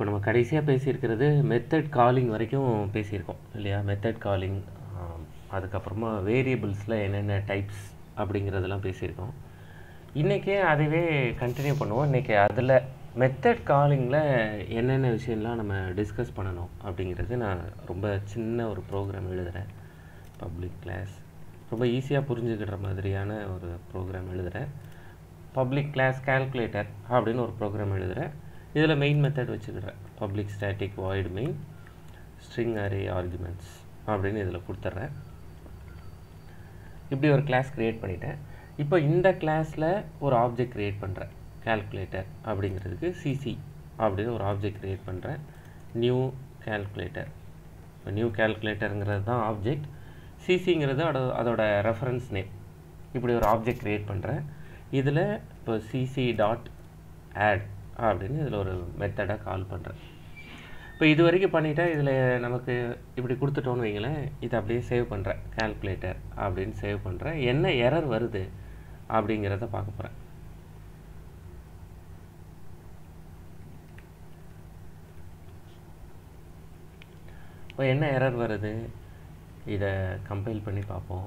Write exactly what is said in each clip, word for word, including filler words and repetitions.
இப்போ நம்ம கடைசியாக பேசியிருக்கிறது மெத்தட் காலிங் வரைக்கும் பேசியிருக்கோம் இல்லையா? மெத்தட் காலிங், அதுக்கப்புறமா வேரியபிள்ஸில் என்னென்ன டைப்ஸ் அப்படிங்கிறதெல்லாம் பேசியிருக்கோம். இன்றைக்கே அதுவே கண்டினியூ பண்ணுவோம். இன்றைக்கி அதில் மெத்தட் காலிங்கில் என்னென்ன விஷயம்லாம் நம்ம டிஸ்கஸ் பண்ணணும் அப்படிங்கிறது நான் ரொம்ப சின்ன ஒரு ப்ரோக்ராம் எழுதுகிறேன். பப்ளிக் கிளாஸ் ரொம்ப ஈஸியாக புரிஞ்சுக்கிற மாதிரியான ஒரு ப்ரோக்ராம் எழுதுகிறேன். பப்ளிக் கிளாஸ் கால்குலேட்டர் அப்படின்னு ஒரு ப்ரோக்ராம் எழுதுகிறேன். இதில் மெயின் மெத்தட் வச்சுக்கிறேன். Public static void main string array arguments அப்படின்னு இதில் கொடுத்துட்றேன். இப்படி ஒரு கிளாஸ் க்ரியேட் பண்ணிட்டேன். இப்போ இந்த கிளாஸில் ஒரு ஆப்ஜெக்ட் க்ரியேட் பண்ணுறேன். கால்குலேட்டர் அப்படிங்கிறதுக்கு சிசி அப்படின்னு ஒரு ஆப்ஜெக்ட் க்ரியேட் பண்ணுறேன். New calculator. இப்போ நியூ கால்குலேட்டருங்கிறது தான் ஆப்ஜெக்ட். சிசிங்கிறது அதோட அதோட ரெஃபரன்ஸ் நேம். இப்படி ஒரு ஆப்ஜெக்ட் க்ரியேட் பண்ணுறேன். இதில் இப்போ சிசி டாட் ஆட் அப்படின்னு இதில் ஒரு மெத்தடை கால் பண்ணுறேன். இப்போ இது வரைக்கும் பண்ணிவிட்டா இதில் நமக்கு இப்படி கொடுத்துட்டோன்னு வைங்களேன். இதை அப்படியே சேவ் பண்ணுறேன். கால்குலேட்டர் அப்படின்னு சேவ் பண்ணுறேன். என்ன எரர் வருது அப்படிங்கிறத பார்க்க போகிறேன். இப்போ என்ன எரர் வருது இதை கம்பைல் பண்ணி பார்ப்போம்.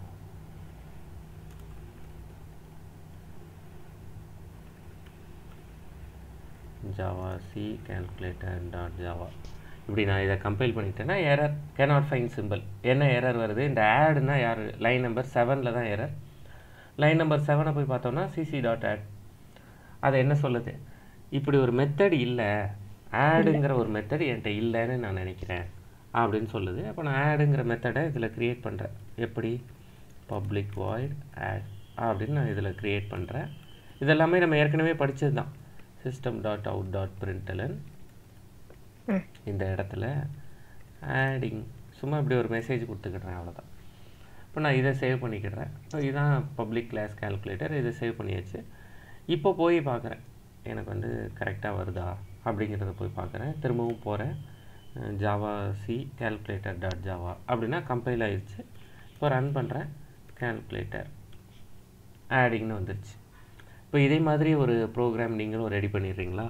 Java C calculator dot java இப்படி நான் இதை கம்பைல் பண்ணிட்டேன்னா எரர் கேனாட் ஃபைண்ட் சிம்பிள். என்ன எரர் வருது? இந்த ஆடுனா யார்? லைன் நம்பர் செவனில் தான் எரர். லைன் நம்பர் செவனை போய் பார்த்தோம்னா சிசி டாட் ஆட் அது என்ன சொல்லுது? இப்படி ஒரு மெத்தட் இல்லை, ஆடுங்கிற ஒரு மெத்தட் என்கிட்ட இல்லைன்னு நான் நினைக்கிறேன் அப்படின்னு சொல்லுது. அப்போ நான் ஆடுங்கிற மெத்தடை இதில் க்ரியேட் பண்ணுறேன். எப்படி? பப்ளிக் வாய்ட் ஆட் அப்படின்னு நான் இதில் க்ரியேட் பண்ணுறேன். இதெல்லாமே நம்ம ஏற்கனவே படித்தது தான். System dot out dot println இந்த இடத்துல ஆடிங் சும்மா இப்படி ஒரு மெசேஜ் கொடுத்துக்கிட்றேன், அவ்வளோதான். இப்போ நான் இதை சேவ் பண்ணிக்கிடுறேன். இப்போ இதுதான் பப்ளிக் கிளாஸ் கால்குலேட்டர். இதை சேவ் பண்ணியாச்சு. இப்போ போய் பார்க்குறேன் எனக்கு வந்து கரெக்டாக வருதா அப்படிங்கிறத போய் பார்க்குறேன். திரும்பவும் போகிறேன். Java C calculator dot java அப்படின்னா கம்பைல் ஆயிடுச்சு. இப்போ ரன் பண்ணுறேன். கால்குலேட்டர் ஆடிங்னு வந்துடுச்சு. இப்போ இதே மாதிரி ஒரு ப்ரோக்ராம் நீங்களும் ரெடி பண்ணிடுறீங்களா?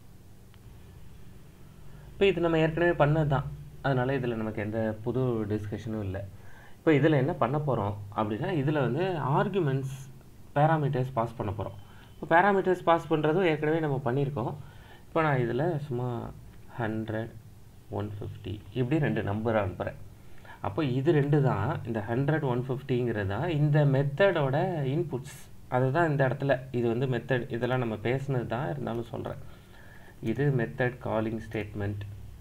இப்போ இது நம்ம ஏற்கனவே பண்ணது தான், அதனால் இதில் நமக்கு எந்த புது டிஸ்கஷனும் இல்லை. இப்போ இதில் என்ன பண்ண போகிறோம் அப்படின்னா, இதில் வந்து ஆர்குமெண்ட்ஸ் பேராமீட்டர்ஸ் பாஸ் பண்ண போகிறோம். இப்போ பேராமீட்டர்ஸ் பாஸ் பண்ணுறதும் ஏற்கனவே நம்ம பண்ணியிருக்கோம். இப்போ நான் இதில் சும்மா ஹண்ட்ரட் ஒன் ஃபிஃப்டி இப்படி ரெண்டு நம்பர் அனுப்புகிறேன். அப்போ இது ரெண்டு தான், இந்த ஹண்ட்ரட் ஒன் ஃபிஃப்டிங்கிறது தான் இந்த மெத்தடோட இன்புட்ஸ். அதுதான் இந்த இடத்துல இது வந்து மெத்தட். இதெல்லாம் நம்ம பேசுனது தான், இருந்தாலும் சொல்கிறேன். இது மெத்தட் காலிங் ஸ்டேட்மெண்ட்.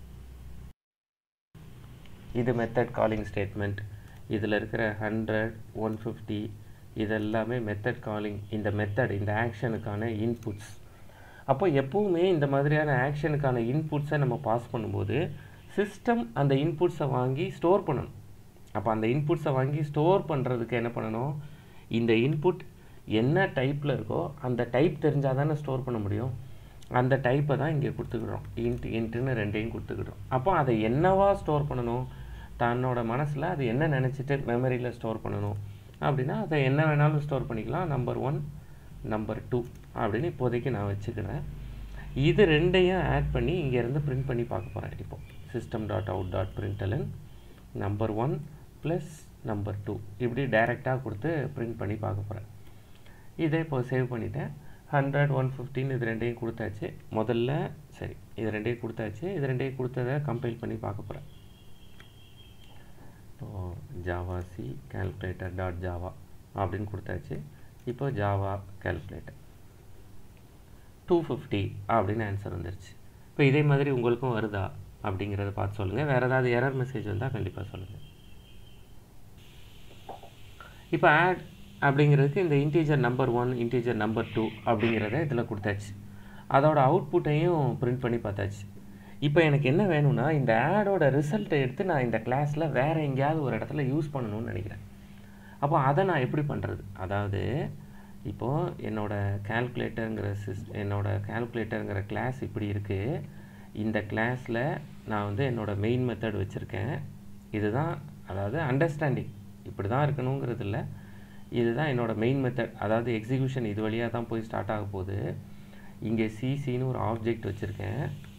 இது மெத்தட் காலிங் ஸ்டேட்மெண்ட். இதில் இருக்கிற ஹண்ட்ரட் ஒன் ஃபிஃப்டி இதெல்லாமே மெத்தட் காலிங். இந்த மெத்தட் இந்த ஆக்ஷனுக்கான இன்புட்ஸ். அப்போ எப்போவுமே இந்த மாதிரியான ஆக்ஷனுக்கான இன்புட்ஸை நம்ம பாஸ் பண்ணும்போது சிஸ்டம் அந்த இன்புட்ஸை வாங்கி ஸ்டோர் பண்ணணும். அப்போ அந்த இன்புட்ஸை வாங்கி ஸ்டோர் பண்ணுறதுக்கு என்ன பண்ணணும்? இந்த இன்புட் என்ன டைப்பில் இருக்கோ அந்த டைப் தெரிஞ்சால் தானே ஸ்டோர் பண்ண முடியும். அந்த டைப்பை தான் இங்கே கொடுத்துக்கிறோம். இன்ட் இன்ட்டுன்னு ரெண்டையும் கொடுத்துக்கிறோம். அப்போ அதை என்னவா ஸ்டோர் பண்ணணும்? தன்னோட மனசில் அது என்ன நினச்சிட்டு மெமரியில் ஸ்டோர் பண்ணணும் அப்படின்னா அதை என்ன வேணாலும் ஸ்டோர் பண்ணிக்கலாம். நம்பர் ஒன் நம்பர் டூ அப்படின்னு இப்போதைக்கு நான் வச்சுக்கிறேன். இது ரெண்டையும் ஆட் பண்ணி இங்கேருந்து பிரிண்ட் பண்ணி பார்க்க போகிறேன். இப்போ system dot out dot println number one plus number two இப்படி டைரெக்டாக கொடுத்து பிரிண்ட் பண்ணி பார்க்க போகிறேன். இதை இப்போ சேவ் பண்ணிவிட்டேன். ஹண்ட்ரட் ஒன் ஃபிஃப்டின் இது ரெண்டையும் கொடுத்தாச்சு. முதல்ல சரி இது ரெண்டையும் கொடுத்தாச்சு. இது ரெண்டையும் கொடுத்ததை கம்பைல் பண்ணி பார்க்க போகிறேன். இப்போது Java C calculator dot Java அப்படின்னு கொடுத்தாச்சு. இப்போ ஜாவா கால்குலேட்டர் டூ ஃபிஃப்டி அப்படின்னு ஆன்சர் வந்துருச்சு. இப்போ இதே மாதிரி உங்களுக்கும் வருதா அப்படிங்கிறத பார்த்து சொல்லுங்கள். வேறு ஏதாவது எரர் மெசேஜ் வந்தால் கண்டிப்பாக சொல்லுங்கள். இப்போ ஆட் அப்படிங்கிறதுக்கு இந்த integer number one integer number two அப்படிங்கிறத இதில் கொடுத்தாச்சு. அதோட அவுட்புட்டையும் பிரிண்ட் பண்ணி பார்த்தாச்சு. இப்போ எனக்கு என்ன வேணும்னா இந்த ஆடோட ரிசல்ட்டை எடுத்து நான் இந்த கிளாஸில் வேறு எங்கேயாவது ஒரு இடத்துல யூஸ் பண்ணணும்னு நினைக்கிறேன். அப்போ அதை நான் எப்படி பண்ணுறது? அதாவது இப்போது என்னோடய கால்குலேட்டருங்கிற சிஸ் என்னோடய கால்குலேட்டருங்கிற கிளாஸ் இப்படி இருக்குது. இந்த கிளாஸில் நான் வந்து என்னோடய மெயின் மெத்தட் வச்சுருக்கேன். இதுதான் அதாவது அண்டர்ஸ்டாண்டிங் இப்படி தான் இருக்கணுங்கிறது இல்லை. இதுதான் என்னோடய மெயின் மெத்தட். அதாவது எக்ஸிக்யூஷன் இது வழியாக தான் போய் ஸ்டார்ட் ஆக போகுது. இங்கே சிசின்னு ஒரு ஆப்ஜெக்ட் வச்சுருக்கேன்.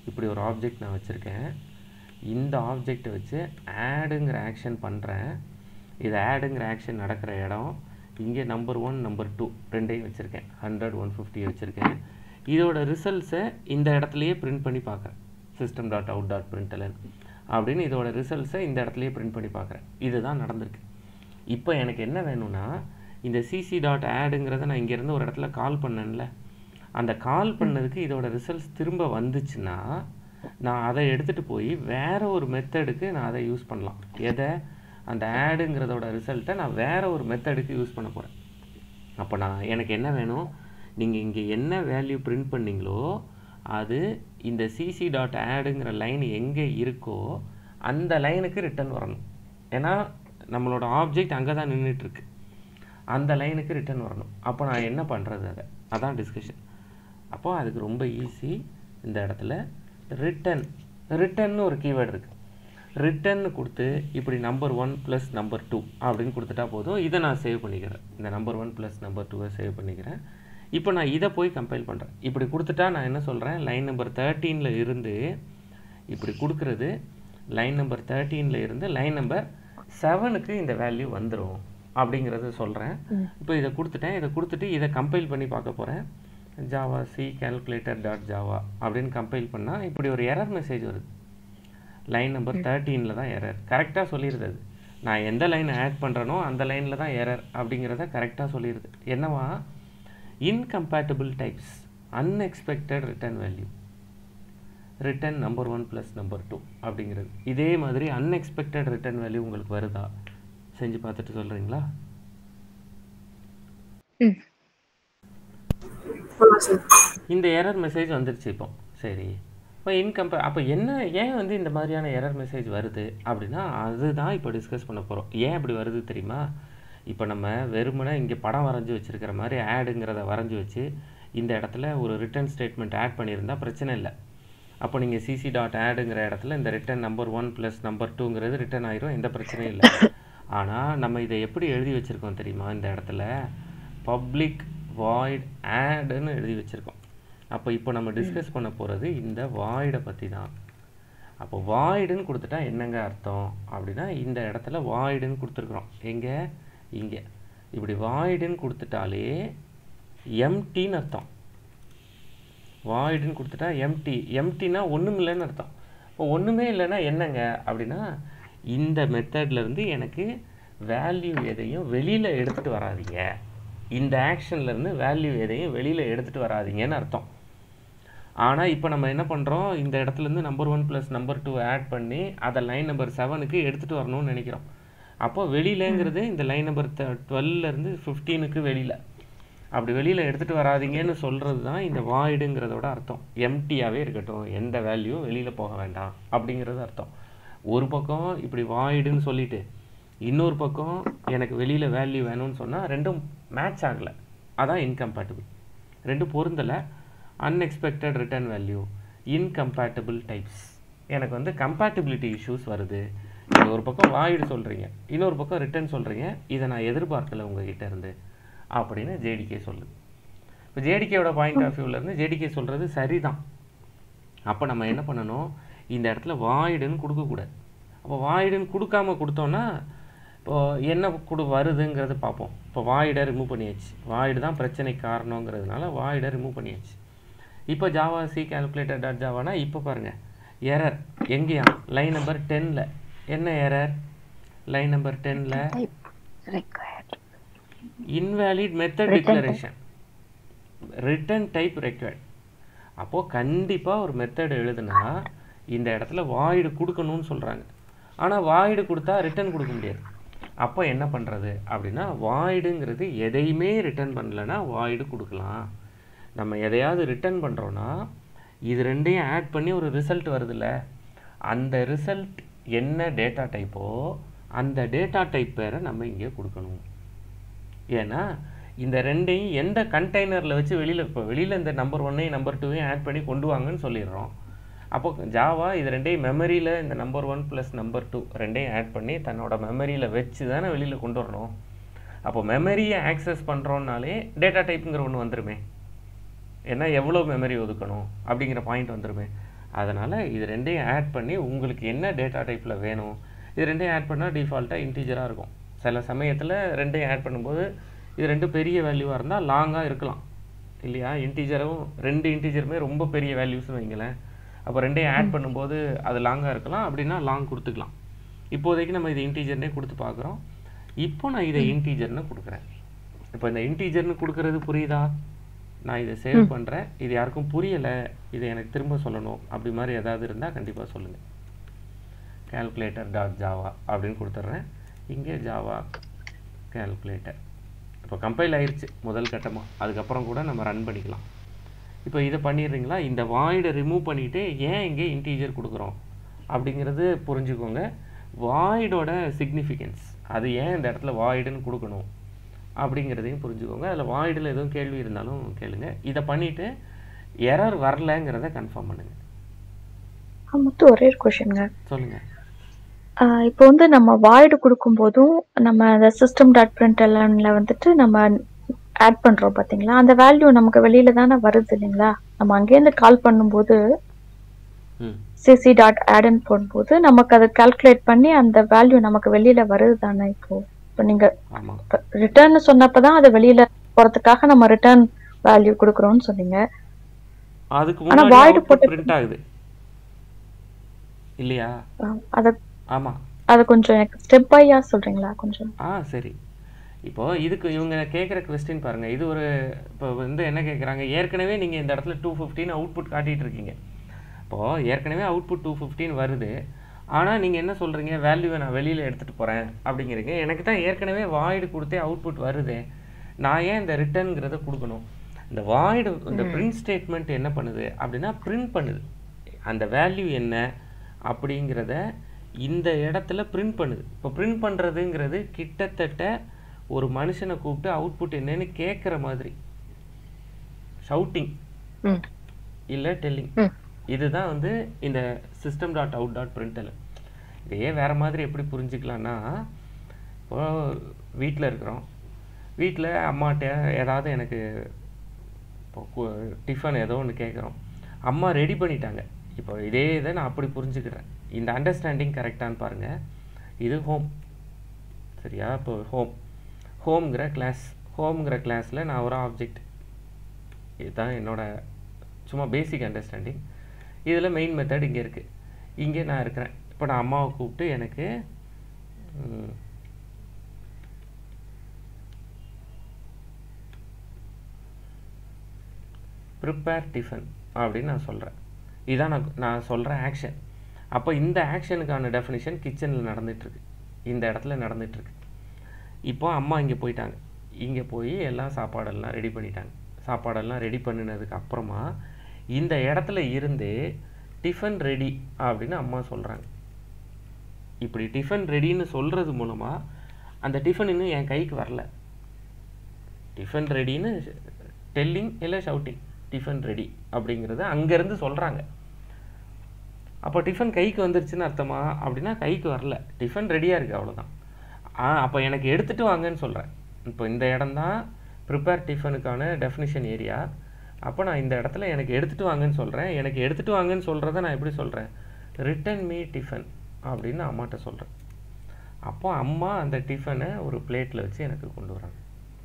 இப்படி ஒரு ஆப்ஜெக்ட் நான் வச்சுருக்கேன். இந்த ஆப்ஜெக்டை வச்சு ஆடுங்கிற ஆக்ஷன் பண்ணுறேன். இது ஆடுங்கிற ஆக்ஷன் நடக்கிற இடம். இங்கே நம்பர் ஒன் நம்பர் டூ ரெண்டையும் வச்சுருக்கேன். ஹண்ட்ரட் ஒன் ஃபிஃப்டி வச்சுருக்கேன். இதோட ரிசல்ட்ஸை இந்த இடத்துலையே பிரிண்ட் பண்ணி பார்க்குறேன். System dot out dot println அப்படின்னு இதோட ரிசல்ட்ஸை இந்த இடத்துலையே பிரிண்ட் பண்ணி பார்க்குறேன். இதுதான் நடந்திருக்கு. இப்போ எனக்கு என்ன வேணும்னா, இந்த சிசி டாட் ஆடுங்கிறத நான் இங்கேருந்து ஒரு இடத்துல கால் பண்ணேன்ல, அந்த கால் பண்ணதுக்கு இதோட ரிசல்ட்ஸ் திரும்ப வந்துச்சுன்னா நான் அதை எடுத்துகிட்டு போய் வேறு ஒரு மெத்தடுக்கு நான் அதை யூஸ் பண்ணலாம். எதை? அந்த ஆடுங்கிறதோட ரிசல்ட்டை நான் வேறு ஒரு மெத்தடுக்கு யூஸ் பண்ண போகிறேன். அப்போ நான் எனக்கு என்ன வேணும், நீங்கள் இங்கே என்ன வேல்யூ பிரிண்ட் பண்ணிங்களோ அது இந்த சிசி டாட் ஆடுங்கிற லைன் எங்கே இருக்கோ அந்த லைனுக்கு ரிட்டன் வரணும். ஏன்னா நம்மளோட ஆப்ஜெக்ட் அங்கே தான் நின்றுட்டுருக்கு. அந்த லைனுக்கு ரிட்டன் வரணும். அப்போ நான் என்ன பண்ணுறது? அதை அதான் டிஸ்கஷன். அப்போ அதுக்கு ரொம்ப ஈஸி. இந்த இடத்துல ரிட்டன் ரிட்டன்னு ஒரு கீவேர்டு இருக்குது. ரிட்டன்னு கொடுத்து இப்படி number one plus number two அப்படின்னு கொடுத்துட்டா போதும். இதை நான் சேவ் பண்ணிக்கிறேன். இந்த நம்பர் ஒன் ப்ளஸ் நம்பர் டூவை சேவ் பண்ணிக்கிறேன். இப்போ நான் இதை போய் கம்பைல் பண்ணுறேன். இப்படி கொடுத்துட்டா நான் என்ன சொல்கிறேன், லைன் நம்பர் தேர்ட்டீனில் இருந்து இப்படி கொடுக்குறது லைன் நம்பர் தேர்ட்டீனில் இருந்து லைன் நம்பர் செவனுக்கு இந்த வேல்யூ வந்துடும் அப்படிங்கிறத சொல்கிறேன். இப்போ இதை கொடுத்துட்டேன். இதை கொடுத்துட்டு இதை கம்பைல் பண்ணி பார்க்க போகிறேன். Java C calculator dot Java அப்படின்னு கம்பைல் பண்ணால் இப்படி ஒரு எரர் மெசேஜ் வருது. லைன் நம்பர் தேர்ட்டீனில் தான் எரர். கரெக்டாக சொல்லிடுது. அது நான் எந்த லைன் ஆட் பண்ணுறேனோ அந்த லைனில் தான் எரர் அப்படிங்கிறத கரெக்டாக சொல்லிடுது. என்னவா? Incompatible types unexpected return value return number one plus number two அப்படிங்கிறது. இதே மாதிரி அன்எக்ஸ்பெக்டட் ரிட்டர்ன் வேல்யூ உங்களுக்கு வருதா? செஞ்சு பார்த்துட்டு சொல்கிறீங்களா? இந்த எரர் மெசேஜ் வந்துருச்சு இப்போ. சரி, இப்போ இன்கம்பே அப்போ என்ன, ஏன் வந்து இந்த மாதிரியான எரர் மெசேஜ் வருது அப்படின்னா அதுதான் இப்போ டிஸ்கஸ் பண்ண போகிறோம். ஏன் இப்படி வருது தெரியுமா? இப்போ நம்ம வெறுமனே இங்கே படம் வரைஞ்சி வச்சுருக்கிற மாதிரி ஆடுங்கிறத வரைஞ்சி வச்சு இந்த இடத்துல ஒரு ரிட்டர்ன் ஸ்டேட்மெண்ட் ஆட் பண்ணியிருந்தால் பிரச்சனை இல்லை. அப்போ நீங்கள் சிசி டாட் ஆடுங்கிற இடத்துல இந்த return number one plus number டூங்கிறது ரிட்டன் ஆயிரும், எந்த பிரச்சனையும் இல்லை. ஆனால் நம்ம இதை எப்படி எழுதி வச்சுருக்கோம் தெரியுமா? இந்த இடத்துல பப்ளிக் வாய்ட் ஆடுன்னு எழுதி வச்சுருக்கோம். அப்போ இப்போ நம்ம டிஸ்கஸ் பண்ண போகிறது இந்த வாய்டை பற்றி தான். அப்போ வாய்டுன்னு கொடுத்துட்டா என்னங்க அர்த்தம் அப்படின்னா, இந்த இடத்துல வாய்டுன்னு கொடுத்துருக்குறோம். எங்கே? இங்கே. இப்படி வாய்டுன்னு கொடுத்துட்டாலே எம்டின்னு அர்த்தம். வாய்டுன்னு கொடுத்துட்டா எம்டி. எம்டினா ஒன்றும் இல்லைன்னு அர்த்தம். இப்போ ஒன்றுமே இல்லைன்னா என்னங்க அப்படின்னா, இந்த மெத்தட்லேருந்து எனக்கு வேல்யூ எதையும் வெளியில் எடுத்துகிட்டு வராதிங்க, இந்த ஆக்ஷன்லேருந்து வேல்யூ எதையும் வெளியில் எடுத்துகிட்டு வராதிங்கன்னு அர்த்தம். ஆனால் இப்போ நம்ம என்ன பண்ணுறோம், இந்த இடத்துலேருந்து number one plus number two add பண்ணி அதை லைன் நம்பர் செவனுக்கு எடுத்துகிட்டு வரணும்னு நினைக்கிறோம். அப்போ வெளியிலங்கிறது இந்த லைன் நம்பர் டுவெல்லேருந்து ஃபிஃப்டீனுக்கு வெளியில். அப்படி வெளியில் எடுத்துகிட்டு வராதிங்கன்னு சொல்கிறது தான் இந்த வாய்டுங்கிறதோட அர்த்தம். எம்டியாகவே இருக்கட்டும், எந்த வேல்யூவும் வெளியில் போக வேண்டாம் அப்படிங்கிறது அர்த்தம். ஒரு பக்கம் இப்படி வாய்டுன்னு சொல்லிவிட்டு இன்னொரு பக்கம் எனக்கு வெளியில் வேல்யூ வேணும்னு சொன்னால் ரெண்டும் மேட்ச் ஆகலை, அதான் இன்கம்பேட்டபிள். ரெண்டும் பொருந்தலை. Unexpected return value, incompatible types. எனக்கு வந்து கம்பேட்டபிலிட்டி இஷ்யூஸ் வருது. நீங்கள் ஒரு பக்கம் வாய்டு சொல்கிறீங்க, இன்னொரு பக்கம் ரிட்டர்ன் சொல்கிறீங்க, இதை நான் எதிர்பார்க்கலை உங்ககிட்ட இருந்து அப்படின்னு ஜேடிகே சொல்லுது. இப்போ ஜேடிகேயோட பாயிண்ட் ஆஃப் வியூவிலேருந்து ஜேடிகே சொல்கிறது சரிதான். அப்போ நம்ம என்ன பண்ணணும், இந்த இடத்துல வாய்டுன்னு கொடுக்கக்கூடாது. அப்போ வாய்டுன்னு கொடுக்காம கொடுத்தோன்னா இப்போது என்ன கொடு வருதுங்கிறது பார்ப்போம். இப்போ வாய்டை ரிமூவ் பண்ணியாச்சு. வாய்டு தான் பிரச்சனைக்கு காரணங்கிறதுனால வாய்டை ரிமூவ் பண்ணியாச்சு. இப்போ ஜாவா சி கால்குலேட்டர் டாட் ஜாவானா இப்போ பாருங்கள் எரர் எங்கேயா? லைன் நம்பர் டென்னில் என்ன எரர்? லைன் நம்பர் டென்னில் invalid method declaration, return type required. அப்போது கண்டிப்பாக ஒரு மெத்தட் எழுதுனா இந்த இடத்துல வாய்டு கொடுக்கணும்னு சொல்கிறாங்க. ஆனால் வாய்டு கொடுத்தா ரிட்டன் கொடுக்க முடியாது. அப்போ என்ன பண்ணுறது அப்படின்னா, வாய்டுங்கிறது எதையுமே ரிட்டன் பண்ணலைன்னா வாய்டு கொடுக்கலாம். நம்ம எதையாவது ரிட்டன் பண்ணுறோன்னா இது ரெண்டையும் ஆட் பண்ணி ஒரு ரிசல்ட் வருதுல்ல, அந்த ரிசல்ட் என்ன டேட்டா டைப்போ அந்த டேட்டா டைப் பேரை நம்ம இங்கே கொடுக்கணும். ஏன்னா இந்த ரெண்டையும் எந்த கண்டெய்னரில் வச்சு வெளியில், இப்போ வெளியில் இந்த நம்பர் ஒன்னையும் நம்பர் டூவையும் ஆட் பண்ணி கொண்டு வாங்கன்னு சொல்லிடுறோம். அப்போ ஜாவா இது ரெண்டையும் மெமரியில் இந்த number one plus number two ரெண்டையும் ஆட் பண்ணி தன்னோட மெமரியில் வச்சு தானே வெளியில் கொண்டு வரணும். அப்போ மெமரியை ஆக்சஸ் பண்ணுறோன்னாலே டேட்டா டைப்புங்கிற ஒன்று வந்துருமே. ஏன்னா எவ்வளோ மெமரி ஒதுக்கணும் அப்படிங்கிற பாயிண்ட் வந்துருமே. அதனால் இது ரெண்டையும் ஆட் பண்ணி உங்களுக்கு என்ன டேட்டா டைப்பில் வேணும், இது ரெண்டையும் ஆட் பண்ணால் டிஃபால்ட்டாக இன்டீஜராக இருக்கும். சில சமயத்தில் ரெண்டையும் ஆட் பண்ணும்போது இது ரெண்டு பெரிய வேல்யூவாக இருந்தால் லாங்காக இருக்கலாம் இல்லையா? இன்டீஜரும் ரெண்டு இன்டீஜருமே ரொம்ப பெரிய வேல்யூஸ்னு வைங்களேன். அப்போ ரெண்டையும் ஆட் பண்ணும்போது அது லாங்காக இருக்கலாம், அப்படின்னா லாங் கொடுத்துக்கலாம். இப்போதைக்கு நம்ம இது இன்டீஜர்னே கொடுத்து பார்க்குறோம். இப்போ நான் இதை இன்டீஜர்னு கொடுக்குறேன். இப்போ இந்த இன்டீஜர்னு கொடுக்குறது புரியுதா? நான் இதை சேவ் பண்ணுறேன். இது யாருக்கும் புரியலை, இதை எனக்கு திரும்ப சொல்லணும் அப்படி மாதிரி ஏதாவது இருந்தால் கண்டிப்பாக சொல்லுங்கள். கால்குலேட்டர் டாட் ஜாவா அப்படின்னு கொடுத்துட்றேன். இங்கே ஜாவா கால்குலேட்டர் இப்போ கம்பைல் ஆயிடுச்சு முதல் கட்டமாக. அதுக்கப்புறம் கூட நம்ம ரன் பண்ணிக்கலாம். இப்போ இதை பண்ணிடுறீங்களா? இந்த வாய்டை ரிமூவ் பண்ணிவிட்டு ஏன் இங்கே இன்டீஜர் கொடுக்குறோம் அப்படிங்கிறது புரிஞ்சுக்கோங்க. வாய்டோட சிக்னிஃபிகன்ஸ், அது ஏன் இந்த இடத்துல வாய்டுன்னு கொடுக்கணும் அப்படிங்கிறதையும் புரிஞ்சுக்கோங்க. அதில் வாய்டில் எதுவும் கேள்வி இருந்தாலும் கேளுங்க. இதை பண்ணிவிட்டு எரர் வரலைங்கிறத கன்ஃபார்ம் பண்ணுங்க. மொத்தம் ஒரே ஒரு கொஷின்ங்க. சொல்லுங்கள். இப்போ வந்து நம்ம வாய்டு கொடுக்கும் போதும் நம்ம அந்த சிஸ்டம் டாட் பிரிண்ட்எல்என்ல வந்துட்டு நம்ம ஆட் பண்றோம் பாத்தீங்களா, அந்த வேல்யூ நமக்கு வெளியில தானே வருது இல்லைங்களா? நம்ம அங்கேருந்து கால் பண்ணும்போது சிசி டாட் ஆட்னு போடும்போது நமக்கு அதை கால்குலேட் பண்ணி அந்த வேல்யூ நமக்கு வெளியில வருது தானே? இப்போ இப்போ நீங்க ரிட்டர்ன் சொன்னப்பதான் அது வெளியில போறதுக்காக நம்ம ரிட்டர்ன் வேல்யூ கொடுக்குறோம்னு சொன்னீங்க. அதுக்கு முன்னாடி வாய்டு போட்டு பிரிண்ட் ஆகுது இல்லையா? அத ஆமா, அத கொஞ்சம் எனக்கு ஸ்டெப் பையா சொல்றீங்களா கொஞ்சம்? ஆ சரி. இப்போ இதுக்கு இவங்க கேட்குற கொஸ்டின் பாருங்க. இது ஒரு இப்போ வந்து என்ன கேட்குறாங்க, ஏற்கனவே நீங்கள் இந்த இடத்துல டூ ஃபிஃப்டின் அவுட்புட் காட்டிகிட்டு இருக்கீங்க. இப்போது ஏற்கனவே அவுட்புட் டூ ஃபிஃப்டின் வருது, ஆனால் நீங்கள் என்ன சொல்கிறீங்க, வேல்யூவை நான் வெளியில் எடுத்துகிட்டு போகிறேன் அப்படிங்கிறீங்க. எனக்கு தான் ஏற்கனவே வாய்டு கொடுத்தே அவுட்புட் வருது, நான் ஏன் இந்த ரிட்டர்னுங்கிறத கொடுக்கணும்? இந்த வாய்டு இந்த பிரிண்ட் ஸ்டேட்மெண்ட் என்ன பண்ணுது அப்படின்னா பிரிண்ட் பண்ணுது. அந்த வேல்யூ என்ன அப்படிங்கிறத இந்த இடத்துல பிரிண்ட் பண்ணுது. இப்போ பிரிண்ட் பண்ணுறதுங்கிறது கிட்டத்தட்ட ஒரு மனுஷனை கூப்பிட்டு அவுட்புட் என்னன்னு கேட்குற மாதிரி, ஷவுட்டிங் இல்லை டெல்லிங். இதுதான் வந்து இந்த system dot out dot println. இதையே வேறு மாதிரி எப்படி புரிஞ்சுக்கலான்னா, இப்போ வீட்டில் இருக்கிறோம், வீட்டில் அம்மாட்ட ஏதாவது எனக்கு இப்போ டிஃபன் ஏதோ ஒன்று கேட்குறோம், அம்மா ரெடி பண்ணிட்டாங்க. இப்போ இதே இதை நான் அப்படி புரிஞ்சுக்கிறேன். இந்த அண்டர்ஸ்டாண்டிங் கரெக்டானு பாருங்கள். இது ஹோம் சரியா? இப்போ ஹோம் ஹோம்ங்கிற கிளாஸ் ஹோம்ங்கிற கிளாஸில் நான் ஒரு ஆப்ஜெக்ட், இதுதான் என்னோட சும்மா பேசிக் அண்டர்ஸ்டாண்டிங். இதில் மெயின் மெத்தட் இங்கே இருக்குது. இங்கே நான் இருக்கிறேன். இப்போ நான் அம்மாவை கூப்பிட்டு எனக்கு ப்ரிப்பேர் டிஃபன் அப்படின்னு நான் சொல்கிறேன். இதுதான் நான் நான் சொல்கிற ஆக்ஷன். அப்போ இந்த ஆக்ஷனுக்கான டெஃபினிஷன் கிச்சனில் நடந்துகிட்ருக்கு, இந்த இடத்துல நடந்துகிட்ருக்கு. இப்போ அம்மா இங்கே போயிட்டாங்க, இங்கே போய் எல்லாம் சாப்பாடெல்லாம் ரெடி பண்ணிட்டாங்க. சாப்பாடெல்லாம் ரெடி பண்ணினதுக்கு அப்புறமா இந்த இடத்துல இருந்து டிஃபன் ரெடி அப்படின்னு அம்மா சொல்கிறாங்க. இப்படி டிஃபன் ரெடின்னு சொல்கிறது மூலமாக அந்த டிஃபன் இன்னும் என் கைக்கு வரல. டிஃபன் ரெடின்னு டெல்லிங் இல்லை ஷவுட்டிங், டிஃபன் ரெடி அப்படிங்கிறது அங்கேருந்து சொல்கிறாங்க. அப்போ டிஃபன் கைக்கு வந்துருச்சுன்னு அர்த்தமா அப்படின்னா கைக்கு வரல, டிஃபன் ரெடியாக இருக்குது, அவ்வளோதான். ஆ அப்போ எனக்கு எடுத்துகிட்டு வாங்கன்னு சொல்கிறேன். இப்போ இந்த இடம் தான் ப்ரிப்பேர் டிஃபனுக்கான டெஃபினிஷன் ஏரியா. அப்போ நான் இந்த இடத்துல எனக்கு எடுத்துகிட்டு வாங்கன்னு சொல்கிறேன். எனக்கு எடுத்துகிட்டு வாங்கன்னு சொல்கிறத நான் எப்படி சொல்கிறேன், ரிட்டன் மீ டிஃபன் அப்படின்னு அம்மாட்ட சொல்கிறேன். அப்போ அம்மா அந்த டிஃபனை ஒரு பிளேட்டில் வச்சு எனக்கு கொண்டு வராங்க.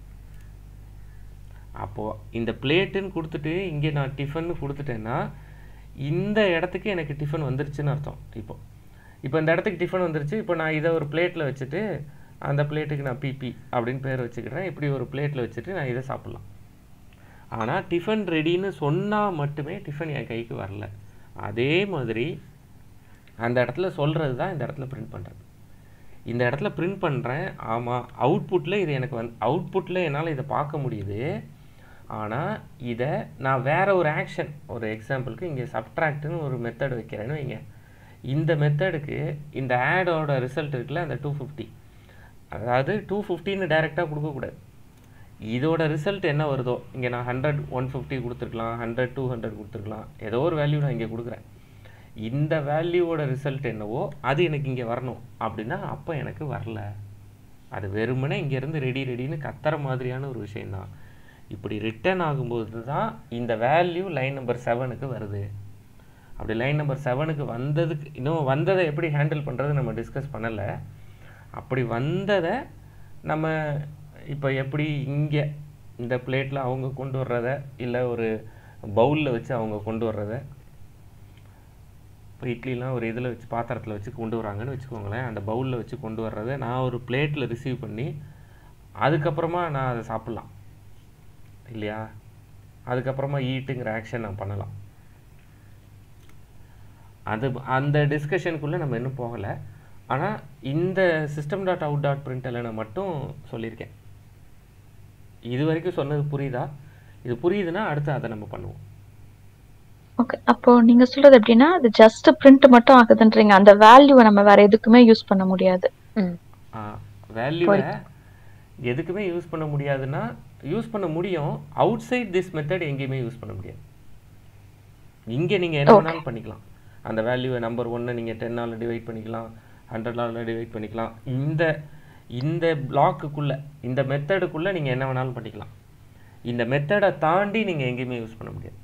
அப்போது இந்த பிளேட்டுன்னு கொடுத்துட்டு இங்கே நான் டிஃபன்னு கொடுத்துட்டேன்னா இந்த இடத்துக்கு எனக்கு டிஃபன் வந்துருச்சுன்னு அர்த்தம். இப்போ இப்போ இந்த இடத்துக்கு டிஃபன் வந்துருச்சு. இப்போ நான் இதை ஒரு பிளேட்டில் வச்சுட்டு அந்த பிளேட்டுக்கு நான் பிபி அப்படின்னு பேர் வச்சுக்கிறேன். இப்படி ஒரு பிளேட்டில் வச்சுட்டு நான் இதை சாப்பிட்லாம். ஆனால் டிஃபன் ரெடின்னு சொன்னால் மட்டுமே டிஃபன் என் கைக்கு வரல. அதே மாதிரி அந்த இடத்துல சொல்கிறது தான் இந்த இடத்துல பிரிண்ட் பண்ணுறது. இந்த இடத்துல பிரிண்ட் பண்ணுறேன், ஆமாம் அவுட்புட்டில் இது எனக்கு வந்து அவுட்புட்டில் என்னால் இதை பார்க்க முடியுது. ஆனால் இதை நான் வேறு ஒரு ஆக்ஷன், ஒரு எக்ஸாம்பிளுக்கு இங்கே சப்ட்ராக்ட்னு ஒரு மெத்தட் வைக்கிறேன்னு வைங்க. இந்த மெத்தடுக்கு இந்த ஆடோட ரிசல்ட் இருக்குல்ல, அந்த டூ ஃபிஃப்டி, அதாவது டூ ஃபிஃப்டின்னு டைரெக்டாக கொடுக்கக்கூடாது. இதோட ரிசல்ட் என்ன வருதோ, இங்கே நான் ஹண்ட்ரட் ஒன் ஃபிஃப்டி கொடுத்துருக்கலாம், ஹண்ட்ரட் டூ ஹண்ட்ரட் கொடுத்துருக்கலாம், ஏதோ ஒரு வேல்யூ நான் இங்கே கொடுக்குறேன். இந்த வேல்யூவோட ரிசல்ட் என்னவோ அது எனக்கு இங்கே வரணும் அப்படின்னா அப்போ எனக்கு வரல. அது வெறுமனே இங்கேருந்து ரெடி ரெடின்னு கத்துற மாதிரியான ஒரு விஷயந்தான். இப்படி ரிட்டர்ன் ஆகும்போது தான் இந்த வேல்யூ லைன் நம்பர் செவனுக்கு வருது. அப்படி லைன் நம்பர் செவனுக்கு வந்ததுக்கு இன்னும் வந்ததை எப்படி ஹேண்டில் பண்ணுறது நம்ம டிஸ்கஸ் பண்ணலை. அப்படி வந்ததை நம்ம இப்போ எப்படி இங்கே இந்த பிளேட்டில் அவங்க கொண்டு வர்றத இல்லை ஒரு பவுலில் வச்சு அவங்க கொண்டு வர்றத, இப்போ இட்லிலாம் ஒரு இதில் வச்சு பாத்திரத்தில் வச்சு கொண்டு வராங்கன்னு வச்சுக்கோங்களேன். அந்த பவுலில் வச்சு கொண்டு வர்றதை நான் ஒரு பிளேட்டில் ரிசீவ் பண்ணி அதுக்கப்புறமா நான் அதை சாப்பிட்லாம் இல்லையா? அதுக்கப்புறமா ஈட்டுங்கிற ஆக்ஷன் நான் பண்ணலாம். அது அந்த டிஸ்கஷனுக்குள்ளே நம்ம இன்னும் போகலை. ஆனால் இந்த சிஸ்டம் டாட் அவுட் டாட் பிரிண்டெல்லை நான் மட்டும் சொல்லியிருக்கேன். இது வரைக்கும் சொன்னது புரியுதா? இது புரியுதுன்னா அடுத்து அதை நம்ம பண்ணுவோம். ஓகே, அப்போ நீங்க சொல்றது எப்படின்னா அது ஜஸ்ட் பிரிண்ட் மட்டும் ஆகுதுன்றீங்க, அந்த வேல்யூவை நம்ம வேற எதுக்குமே யூஸ் பண்ண முடியாது. வேல்யூவை எதுக்குமே யூஸ் பண்ண முடியாதுன்னா யூஸ் பண்ண முடியும், அவுட் சைட் திஸ் மெத்தட் எங்கேயுமே யூஸ் பண்ண முடியாது. இங்கே நீங்கள் என்ன வேணாலும் பண்ணிக்கலாம். அந்த வேல்யூவை நம்பர் ஒன்னை நீங்கள் டென்னால் டிவைட் பண்ணிக்கலாம், ஹண்ட்ரட்னால் டிவைட் பண்ணிக்கலாம். இந்த இந்த பிளாக்குக்குள்ளே இந்த மெத்தடுக்குள்ளே நீங்கள் என்ன வேணாலும் பண்ணிக்கலாம். இந்த மெத்தடை தாண்டி நீங்கள் எங்கேயுமே யூஸ் பண்ண முடியாது.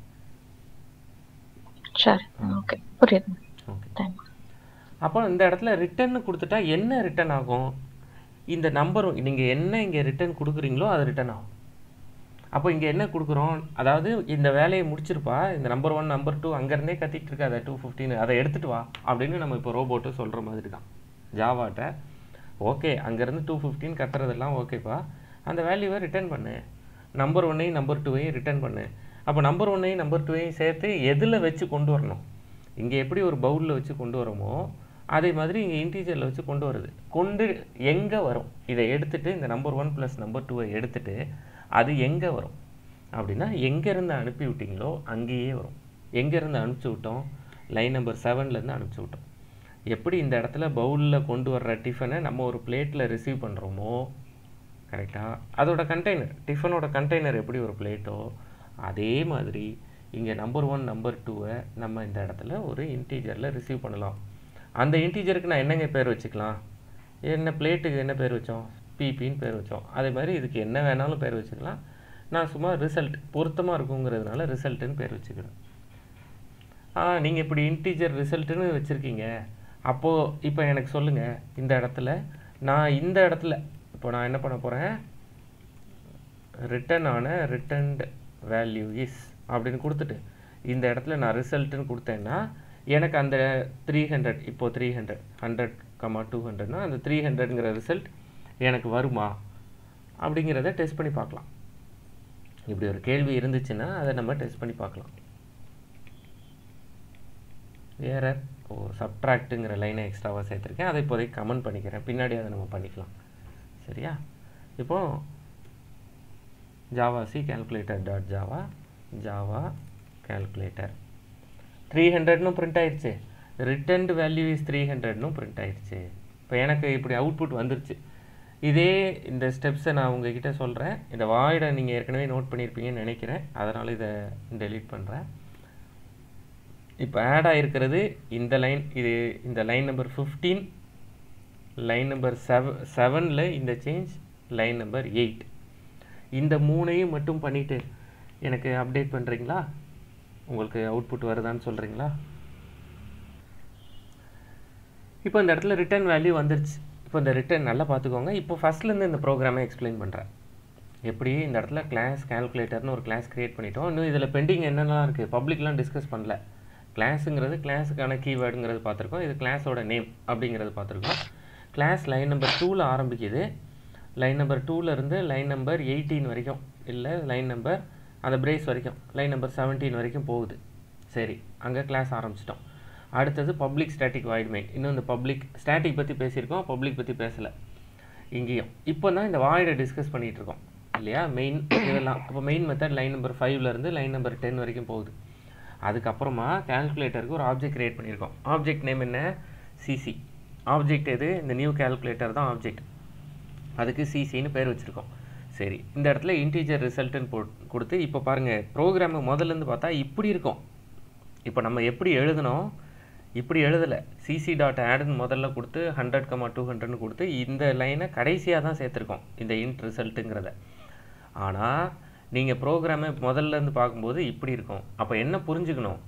சரி, ஓகே, புரியுது. ஓகே, அப்போ இந்த இடத்துல ரிட்டர்ன் கொடுத்துட்டா என்ன ரிட்டர்ன் ஆகும்? இந்த நம்பர் நீங்கள் என்ன இங்கே ரிட்டர்ன் கொடுக்குறீங்களோ அது ரிட்டர்ன் ஆகும். அப்போ இங்கே என்ன கொடுக்குறோம், அதாவது இந்த வேலையை முடிச்சிருப்பா, இந்த நம்பர் ஒன் நம்பர் டூ அங்கேருந்தே கத்திட்டு இருக்கா, அதை டூ ஃபிஃப்டின் அதை எடுத்துகிட்டு வா அப்படின்னு நம்ம இப்போ ரோபோட்டு சொல்கிற மாதிரி தான் ஜாவாட்ட. ஓகே, அங்கேருந்து டூ ஃபிஃப்டின் கத்துறதெல்லாம் ஓகேப்பா, அந்த வேல்யூவை ரிட்டர்ன் பண்ணு, நம்பர் ஒன்னையும் நம்பர் டூவையும் ரிட்டர்ன் பண்ணு. அப்போ நம்பர் ஒன்னையும் நம்பர் டூவையும் சேர்த்து எதில் வச்சு கொண்டு வரணும்? இங்கே எப்படி ஒரு பவுலில் வச்சு கொண்டு வரோமோ அதே மாதிரி இங்கே இன்டீஜரில் வச்சு கொண்டு வருது. கொண்டு எங்கே வரும்? இதை எடுத்துகிட்டு இந்த நம்பர் ஒன் ப்ளஸ் நம்பர் டூவை எடுத்துகிட்டு அது எங்கே வரும் அப்படின்னா எங்கேருந்து அனுப்பி விட்டிங்களோ அங்கேயே வரும். எங்கேருந்து அனுப்பிச்சி விட்டோம்? லைன் நம்பர் செவன்லேருந்து அனுப்பிச்சி விட்டோம். எப்படி இந்த இடத்துல பவுலில் கொண்டு வர்ற டிஃபனை நம்ம ஒரு பிளேட்டில் ரிசீவ் பண்ணுறோமோ, கரெக்டாக, அதோட கண்டெய்னர், டிஃபனோட கண்டெய்னர் எப்படி ஒரு பிளேட்டோ அதே மாதிரி இங்கே நம்பர் ஒன் நம்பர் டூவை நம்ம இந்த இடத்துல ஒரு இன்டீஜரில் ரிசீவ் பண்ணலாம். அந்த இன்டீஜருக்கு நான் என்னங்க பேர் வச்சுக்கலாம்? என்ன பிளேட்டுக்கு என்ன பேர் வச்சோம்? பிபின்னு பேர் வச்சோம். அதே மாதிரி இதுக்கு என்ன வேணாலும் பேர் வச்சுக்கலாம். நான் சும்மா ரிசல்ட் பொருத்தமாக இருக்குங்கிறதுனால ரிசல்ட்டுன்னு பேர் வச்சுக்கிறேன். ஆ நீங்கள் இப்படி இன்டீஜர் ரிசல்ட்டுன்னு வச்சுருக்கீங்க. அப்போது இப்போ எனக்கு சொல்லுங்கள், இந்த இடத்துல நான் இந்த இடத்துல இப்போ நான் என்ன பண்ண போகிறேன், ரிட்டன் ஆன ரிட்டன்டு வேல்யூ இஸ் அப்படின்னு கொடுத்துட்டு இந்த இடத்துல நான் ரிசல்ட்டுன்னு கொடுத்தேன்னா எனக்கு அந்த த்ரீ ஹண்ட்ரட் இப்போது three hundred hundred comma two ஹண்ட்ரட்னா அந்த த்ரீ ஹண்ட்ரட்ங்கிற ரிசல்ட் எனக்கு வருமா அப்படிங்கிறத டெஸ்ட் பண்ணி பார்க்கலாம். இப்படி ஒரு கேள்வி இருந்துச்சுன்னா அதை நம்ம டெஸ்ட் பண்ணி பார்க்கலாம். எரர் ஓ சப்ட்ராக்ட்டுங்கிற லைனை எக்ஸ்ட்ராவாக சேர்த்துருக்கேன், அதை இப்போதைக்கு கமெண்ட் பண்ணிக்கிறேன், பின்னாடி அதை நம்ம பண்ணிக்கலாம். சரியா? இப்போது Java C calculator dot java java calculator three ஹண்ட்ரட்னும் பிரிண்ட் ஆயிடுச்சு, ரிட்டர்ன்டு வேல்யூ இஸ் த்ரீ ஹண்ட்ரட்னும் பிரிண்ட் ஆயிடுச்சு. இப்போ எனக்கு இப்படி அவுட்புட் வந்துருச்சு. இதே இந்த ஸ்டெப்ஸை நான் உங்ககிட்ட சொல்கிறேன். இந்த வாய்டை நீங்கள் ஏற்கனவே நோட் பண்ணியிருப்பீங்கன்னு நினைக்கிறேன், அதனால் இதை டெலீட் பண்ணுறேன். இப்போ ஆட் ஆகிருக்கிறது இந்த லைன், இது இந்த line number fifteen, line number செவ செவனில் இந்த சேஞ்ச், லைன் நம்பர் எயிட், இந்த மூணையும் மட்டும் பண்ணிவிட்டு எனக்கு அப்டேட் பண்ணுறீங்களா? உங்களுக்கு அவுட்புட் வருதான்னு சொல்கிறீங்களா? இப்போ இந்த இடத்துல ரிட்டர்ன் வேல்யூ வந்துருச்சு. இப்போ இந்த ரிட்டர்ன் நல்லா பார்த்துக்கோங்க. இப்போ ஃபஸ்ட்லேருந்து இந்த ப்ரோக்ராமை எக்ஸ்பிளைன் பண்ணுறேன். எப்படி இந்த இடத்துல கிளாஸ் கேல்குலேட்டர்னு ஒரு கிளாஸ் க்ரியேட் பண்ணிட்டோம். இன்னும் இதில் பெண்டிங் என்னென்னலாம் இருக்குது, பப்ளிக்லாம் டிஸ்கஸ் பண்ணல. கிளாஸுங்கிறது கிளாஸுக்கான கீவேர்டுங்கிறது பார்த்துருக்கோம், இது கிளாஸோட நேம் அப்படிங்கிறது பார்த்துருக்கோம். கிளாஸ் லைன் நம்பர் டூவில் ஆரம்பிக்குது, லைன் நம்பர் டூவிலேருந்து லைன் நம்பர் எயிட்டீன் வரைக்கும், இல்லை லைன் நம்பர் அந்த பிரேஸ் வரைக்கும், லைன் நம்பர் செவன்டீன் வரைக்கும் போகுது. சரி, அங்கே கிளாஸ் ஆரம்பிச்சிட்டோம். அடுத்தது பப்ளிக் ஸ்டாட்டிக் வாய்ட் மெயின். இன்னும் இந்த பப்ளிக் ஸ்டாட்டிக் பற்றி பேசியிருக்கோம், பப்ளிக் பற்றி பேசலை இங்கேயும். இப்போ தான் இந்த வாய்டை டிஸ்கஸ் பண்ணிகிட்டு இருக்கோம் இல்லையா, மெயின் இதெல்லாம். இப்போ மெயின் மெத்தட் லைன் நம்பர் ஃபைவ்லேருந்து லைன் நம்பர் டென் வரைக்கும் போகுது. அதுக்கப்புறமா கேல்குலேட்டருக்கு ஒரு ஆப்ஜெக்ட் க்ரியேட் பண்ணியிருக்கோம். ஆப்ஜெக்ட் நேம் என்ன? சிசி. ஆப்ஜெக்ட் எது? இந்த நியூ கேல்குலேட்டர் தான் ஆப்ஜெக்ட், அதுக்கு சிசின்னு பேர் வச்சுருக்கோம். சரி, இந்த இடத்துல இன்டீஜர் ரிசல்ட்டுன்னு போ கொடுத்து இப்போ பாருங்கள், ப்ரோக்ராமை முதல்லேருந்து பார்த்தா இப்படி இருக்கும். இப்போ நம்ம எப்படி எழுதணும், இப்படி எழுதலை. சிசி டாட் ஆடுன்னு முதல்ல கொடுத்து ஹண்ட்ரட் கமா டூ ஹண்ட்ரட்னு கொடுத்து இந்த லைனை கடைசியாக தான் சேர்த்துருக்கோம், இந்த இன்ட் ரிசல்ட்டுங்கிறத. ஆனால் நீங்கள் ப்ரோக்ராமை முதல்லேருந்து பார்க்கும்போது இப்படி இருக்கும். அப்போ என்ன புரிஞ்சுக்கணும்,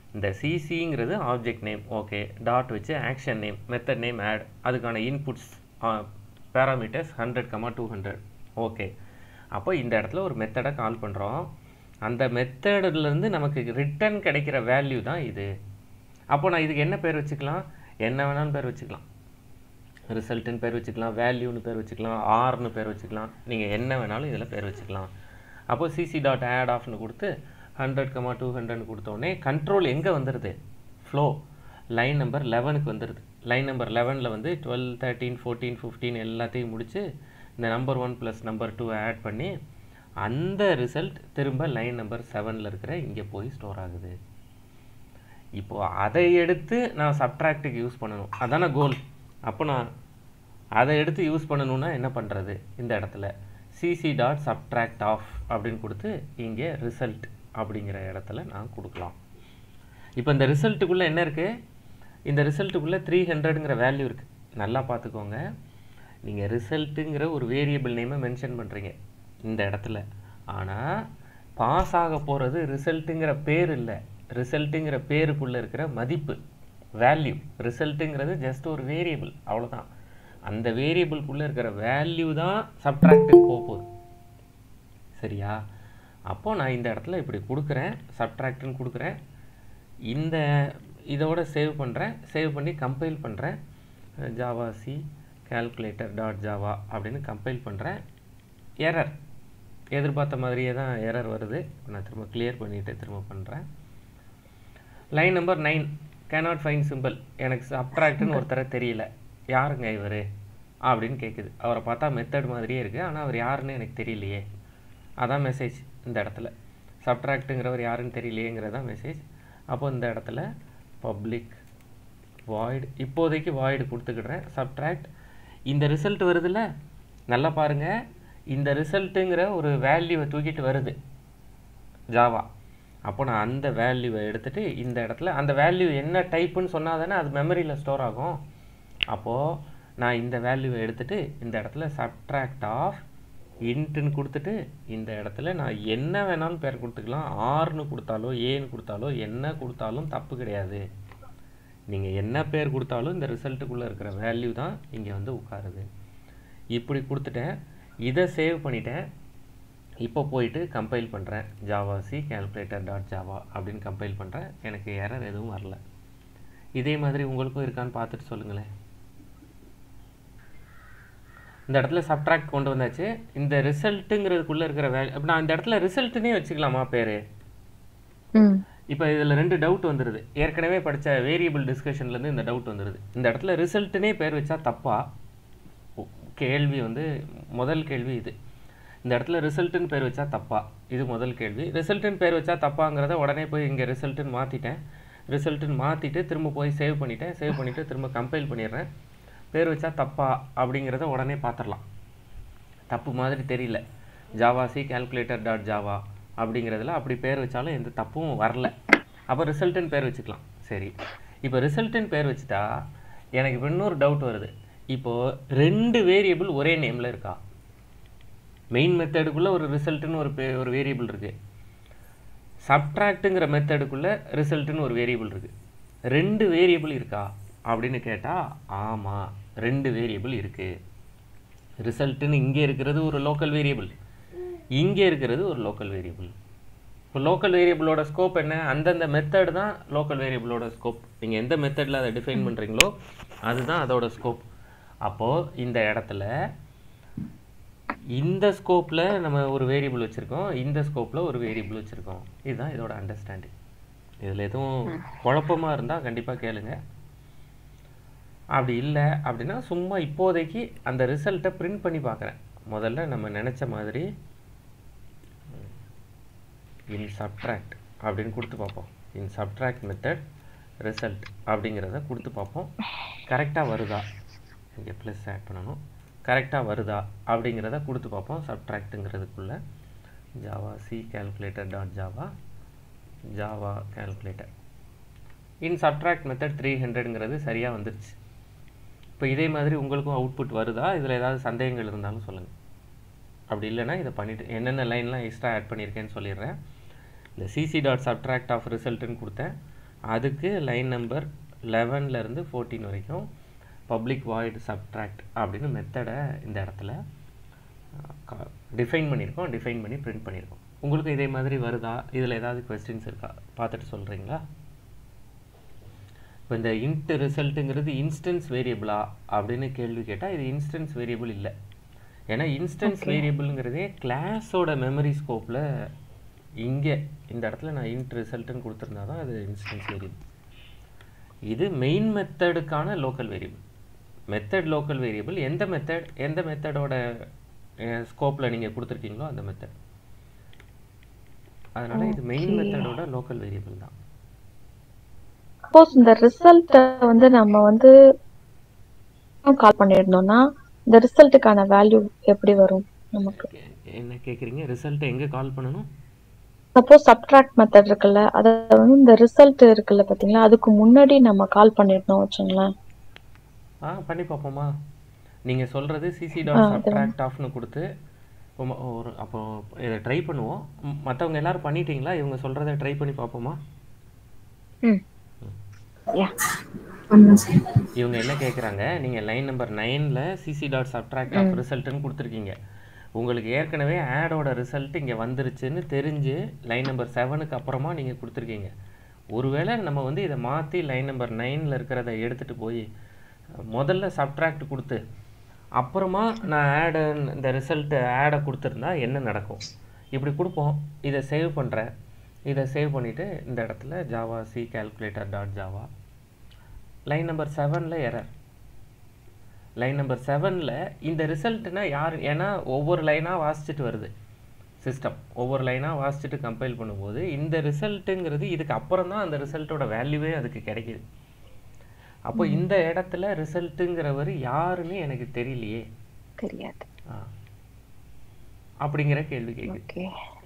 இந்த சிசிங்கிறது ஆப்ஜெக்ட் நேம், ஓகே. டாட் வச்சு action name, method name add, அதுக்கான inputs parameters hundred comma two hundred, okay. அப்போ இந்த இடத்துல ஒரு மெத்தடை கால் பண்ணுறோம். அந்த மெத்தடிலேருந்து நமக்கு ரிட்டர்ன் கிடைக்கிற வேல்யூ தான் இது. அப்போ நான் இதுக்கு என்ன பேர் வச்சுக்கலாம்? என்ன வேணாலும் பேர் வச்சுக்கலாம். ரிசல்ட்டுன்னு பேர் வச்சுக்கலாம், வேல்யூன்னு பேர் வச்சுக்கலாம், ஆர்னு பேர் வச்சுக்கலாம், நீங்கள் என்ன வேணாலும் இதில் பேர் வச்சுக்கலாம். அப்போது சிசி டாட் ஆட் ஆஃப்னு கொடுத்து ஹண்ட்ரட் கமா டூ ஹண்ட்ரட்னு கொடுத்தோடனே கண்ட்ரோல் எங்கே வந்துடுது? ஃப்ளோ லைன் நம்பர் லெவனுக்கு வந்துடுது. லைன் நம்பர் லெவனில் வந்து டுவெல் தேர்ட்டீன் ஃபோர்டீன் ஃபிஃப்டீன் எல்லாத்தையும் முடித்து இந்த number one plus number two add பண்ணி அந்த ரிசல்ட் திரும்ப லைன் நம்பர் செவனில் இருக்கிற இங்கே போய் ஸ்டோர் ஆகுது. இப்போது அதை எடுத்து நான் சப்ட்ராக்டுக்கு யூஸ் பண்ணணும், அதான கோல். அப்போ நான் அதை எடுத்து யூஸ் பண்ணணுன்னா என்ன பண்ணுறது? இந்த இடத்துல சிசி டாட் சப்ட்ராக்ட் ஆஃப் அப்படின்னு கொடுத்து இங்கே ரிசல்ட் அப்படிங்கிற இடத்துல நான் கொடுக்கலாம். இப்போ இந்த ரிசல்ட்டுக்குள்ளே என்ன இருக்குது? இந்த ரிசல்ட்டுக்குள்ளே த்ரீ ஹண்ட்ரடுங்கிற வேல்யூ இருக்குது. நல்லா பார்த்துக்கோங்க. நீங்கள் ரிசல்ட்டுங்கிற ஒரு வேரியபிள் நேமை மென்ஷன் பண்ணுறீங்க இந்த இடத்துல. ஆனால் பாஸ் ஆக போகிறது ரிசல்ட்டுங்கிற பேர் இல்லை, ரிசல்ட்டுங்கிற பேருக்குள்ளே இருக்கிற மதிப்பு, வேல்யூ. ரிசல்ட்டுங்கிறது ஜஸ்ட் ஒரு வேரியபிள், அவ்வளோதான். அந்த வேரியபிள்குள்ளே இருக்கிற வேல்யூ தான் சப்ட்ராக்டுக்கு போக போகுது. சரியா? அப்போது நான் இந்த இடத்துல இப்படி கொடுக்குறேன், சப்ட்ராக்டுன்னு கொடுக்குறேன். இந்த இதோட சேவ் பண்ணுறேன், சேவ் பண்ணி கம்பைல் பண்ணுறேன். Java C calculator dot Java அப்படின்னு கம்பைல் பண்ணுறேன். எரர் எதிர்பார்த்த மாதிரியே தான் எரர் வருது. நான் திரும்ப கிளியர் பண்ணிவிட்டு திரும்ப பண்ணுறேன். Line number nine, cannot find simple. எனக்கு சப்ட்ராக்டுன்னு ஒருத்தரை தெரியல, யாருங்க இவர் அப்படின்னு கேட்குது. அவரை பார்த்தா மெத்தட் மாதிரியே இருக்குது, ஆனால் அவர் யாருன்னு எனக்கு தெரியலையே. அதான் மெசேஜ். இந்த இடத்துல சப்ட்ராக்டுங்கிறவர் யாருன்னு தெரியலையேங்கிறதான் மெசேஜ். அப்போ இந்த இடத்துல பப்ளிக் வாய்டு, இப்போதைக்கு வாய்டு கொடுத்துக்கிடுறேன். சப்ட்ராக்ட் இந்த ரிசல்ட் வருதுல்ல, நல்லா பாருங்கள். இந்த ரிசல்ட்டுங்கிற ஒரு வேல்யூவை தூக்கிட்டு வருது ஜாவா. அப்போ நான் அந்த வேல்யூவை எடுத்துகிட்டு இந்த இடத்துல அந்த வேல்யூ என்ன டைப்புன்னு சொன்னால் தானே அது மெமரியில் ஸ்டோர் ஆகும். அப்போது நான் இந்த வேல்யூவை எடுத்துகிட்டு இந்த இடத்துல சப்ட்ராக்ட் ஆஃப் இன்ட்டுன்னு கொடுத்துட்டு இந்த இடத்துல நான் என்ன வேணாலும் பேர் கொடுத்துக்கலாம். ஆர்னு கொடுத்தாலோ ஏன்னு கொடுத்தாலோ என்ன கொடுத்தாலும் தப்பு கிடையாது. நீங்கள் என்ன பேர் கொடுத்தாலும் இந்த ரிசல்ட்டுக்குள்ளே இருக்கிற வேல்யூ தான் இங்கே வந்து உட்காருது. இப்படி கொடுத்துட்டேன். இதை சேவ் பண்ணிட்டேன். இப்போ போயிட்டு கம்பைல் பண்ணுறேன். Java C calculator dot Java அப்படின்னு கம்பைல் பண்ணுறேன். எனக்கு எரர் எதுவும் வரல. இதே மாதிரி உங்களுக்கும் இருக்கான்னு பார்த்துட்டு சொல்லுங்களேன். இந்த இடத்துல சப்ட்ராக்ட் கொண்டு வந்தாச்சு. இந்த ரிசல்ட்டுங்கிறதுக்குள்ளே இருக்கிற வேல்யூ அப்போ நான் இந்த இடத்துல ரிசல்ட்டுனே வச்சுக்கலாமா பேர்? இப்போ இதில் ரெண்டு டவுட் வந்துடுது. ஏற்கனவே படித்த வேரியபிள் டிஸ்கஷன்லேருந்து இந்த டவுட் வந்துடுது. இந்த இடத்துல ரிசல்ட்டுனே பேர் வச்சா தப்பா? கேள்வி வந்து முதல் கேள்வி இது. இந்த இடத்துல ரிசல்ட்டுன்னு பேர் வச்சா தப்பா? இது முதல் கேள்வி. ரிசல்ட்டுன்னு பேர் வச்சா தப்பாங்கிறத உடனே போய் இங்கே ரிசல்ட்டுன்னு மாற்றிட்டேன். ரிசல்ட்டுன்னு மாற்றிட்டு திரும்ப போய் சேவ் பண்ணிட்டேன். சேவ் பண்ணிவிட்டு திரும்ப கம்பைல் பண்ணிடுறேன். பேர் வச்சா தப்பா அப்படிங்கிறத உடனே பார்த்துடலாம். தப்பு மாதிரி தெரியல. Java C calculator dot java அப்படிங்கிறதுல அப்படி பேர் வச்சாலும் எந்த தப்பும் வரல. அப்போ ரிசல்ட்டுன்னு பேர் வச்சுக்கலாம். சரி, இப்போ ரிசல்ட்டுன்னு பேர் வச்சுட்டா எனக்கு இப்போ இன்னொரு டவுட் வருது. இப்போது ரெண்டு வேரியபிள் ஒரே நேமில் இருக்கா? மெயின் மெத்தடுக்குள்ளே ஒரு ரிசல்ட்டுன்னு ஒரு பே ஒரு வேரியபிள் இருக்குது. சப்ட்ராக்ட்டுங்கிற மெத்தடுக்குள்ளே ரிசல்ட்டுன்னு ஒரு வேரியபிள் இருக்குது. ரெண்டு வேரியபிள் இருக்கா அப்படின்னு கேட்டால் ஆமாம், ரெண்டு வேரியபிள் இருக்குது. ரிசல்ட்டுன்னு இங்கே இருக்கிறது ஒரு லோக்கல் வேரியபிள், இங்கே இருக்கிறது ஒரு லோக்கல் வேரியபிள். இப்போ லோக்கல் வேரியபிளோட ஸ்கோப் என்ன? அந்தந்த மெத்தட் தான் லோக்கல் வேரியபிளோட ஸ்கோப். நீங்கள் எந்த மெத்தடில் அதை டிஃபைன் பண்ணுறீங்களோ அதுதான் அதோட ஸ்கோப். அப்போது இந்த இடத்துல இந்த ஸ்கோப்பில் நம்ம ஒரு வேரியபிள் வச்சுருக்கோம், இந்த ஸ்கோப்பில் ஒரு வேரியபிள் வச்சுருக்கோம். இதுதான் இதோட அண்டர்ஸ்டாண்டிங். இதில் எதுவும் குழப்பமாக இருந்தால் கண்டிப்பாக கேளுங்க. அப்படி இல்லை அப்படின்னா சும்மா இப்போதைக்கு அந்த ரிசல்ட்டை பிரிண்ட் பண்ணி பார்க்குறேன். முதல்ல நம்ம நினச்ச மாதிரி இன் சப்ட்ராக்ட் அப்படின்னு கொடுத்து பார்ப்போம். இன் சப்ட்ராக்ட் மெத்தட் ரிசல்ட் அப்படிங்கிறத கொடுத்து பார்ப்போம். கரெக்டாக வருதா, இங்கே ப்ளஸ் ஆட் பண்ணணும், கரெக்டாக வருதா அப்படிங்கிறத கொடுத்து பார்ப்போம். சப்ட்ராக்ட்டுங்கிறதுக்குள்ளே Java C calculator dot java java calculator in subtract method three ஹண்ட்ரடுங்கிறது சரியாக வந்துருச்சு. இப்போ இதே மாதிரி உங்களுக்கும் அவுட்புட் வருதா? இதில் ஏதாவது சந்தேகங்கள் இருந்தாலும் சொல்லுங்கள். அப்படி இல்லைன்னா இதை பண்ணிவிட்டு என்னென்ன லைன்லாம் எக்ஸ்ட்ரா ஆட் பண்ணியிருக்கேன்னு சொல்லிடுறேன். இந்த சிசி டாட் சப்ட்ராக்ட் ஆஃப் ரிசல்ட்டுன்னு கொடுத்தேன். அதுக்கு லைன் நம்பர் லெவன்லேருந்து ஃபோர்டீன் வரைக்கும் பப்ளிக் வாய்டு சப்ட்ராக்ட் அப்படின்னு மெத்தடை இந்த இடத்துல டிஃபைன் பண்ணியிருக்கோம், டிஃபைன் பண்ணி பிரிண்ட் பண்ணியிருக்கோம். உங்களுக்கு இதே மாதிரி வருதா? இதில் ஏதாவது கொஸ்டின்ஸ் இருக்கா பார்த்துட்டு சொல்கிறீங்களா? இப்போ இந்த இன்ட் ரிசல்ட்டுங்கிறது இன்ஸ்டன்ஸ் வேரியபிளா அப்படின்னு கேள்வி கேட்டால் இது இன்ஸ்டன்ஸ் வேரியபிள் இல்லை. ஏன்னா இன்ஸ்டன்ஸ் வேரியபிள்ங்கிறதே கிளாஸோட மெமரி ஸ்கோப்பில் இங்கே இந்த இடத்துல நான் இன்ட் ரிசல்ட்டுன்னு கொடுத்துருந்தா தான் அது இன்ஸ்டன்ஸ் வேரியபிள். இது மெயின் மெத்தடுக்கான local variable. Method local variable எந்த மெத்தட் எந்த மெத்தடோட ஸ்கோப்பில் நீங்கள் கொடுத்துருக்கீங்களோ அந்த மெத்தட். அதனால இது மெயின் மெத்தடோட லோக்கல் வேரியபிள் தான். சப்போஸ் இந்த ரிசல்ட்டை வந்து நம்ம வந்து கால் பண்ணியிருந்தோம்னா இந்த ரிசல்ட்டுக்கான வேல்யூ எப்படி வரும் நமக்கு? என்ன கேட்குறீங்க? ரிசல்ட்டை எங்கே கால் பண்ணணும்? சப்போஸ் சப்ட்ராக்ட் மெத்தட் இருக்குல்ல, அதை வந்து இந்த ரிசல்ட் இருக்குல்ல பார்த்தீங்களா, அதுக்கு முன்னாடி நம்ம கால் பண்ணியிருந்தோம் வச்சுங்களேன். ஆ பண்ணி பார்ப்போமா? நீங்கள் சொல்கிறது சிசி டாட் சப்ட்ராக்ட் ஆஃப்னு கொடுத்து ஒரு அப்போ இதை ட்ரை பண்ணுவோம். மற்றவங்க எல்லாரும் பண்ணிட்டீங்களா? இவங்க சொல்கிறத ட்ரை பண்ணி பார்ப்போமா? ம் இவங்க என்ன கேட்குறாங்க, நீங்கள் லைன் நம்பர் நைனில் சிசி டாட் சப்ட்ராக்ட் ஆஃப் ரிசல்ட்டுன்னு கொடுத்துருக்கீங்க. உங்களுக்கு ஏற்கனவே ஆடோட ரிசல்ட் இங்கே வந்துருச்சுன்னு தெரிஞ்சு லைன் நம்பர் செவனுக்கு அப்புறமா நீங்கள் கொடுத்துருக்கீங்க. ஒருவேளை நம்ம வந்து இதை மாற்றி லைன் நம்பர் நைனில் இருக்கிறத எடுத்துகிட்டு போய் முதல்ல சப்ட்ராக்ட் கொடுத்து அப்புறமா நான் ஆடு இந்த ரிசல்ட்டு ஆடை கொடுத்துருந்தா என்ன நடக்கும்? இப்படி கொடுப்போம். இதை சேவ் பண்ணுறேன். இதை சேவ் பண்ணிவிட்டு இந்த இடத்துல Java C calculator dot java line number செவனில் எரர். லைன் நம்பர் செவனில் இந்த ரிசல்ட்னா யார்? ஏன்னா ஒவ்வொரு லைனாக வாசிச்சுட்டு வருது சிஸ்டம். ஒவ்வொரு லைனாக வாசிச்சுட்டு கம்பைல் பண்ணும்போது இந்த ரிசல்ட்டுங்கிறது இதுக்கு அப்புறம் தான் அந்த ரிசல்ட்டோட வேல்யூவே அதுக்கு கிடைக்கிது. அப்போ இந்த இடத்துல ரிசல்ட்டுங்கிறவர் யாருன்னு எனக்கு தெரியலையே, தெரியாது அப்படிங்கிற கேள்வி கேட்குது.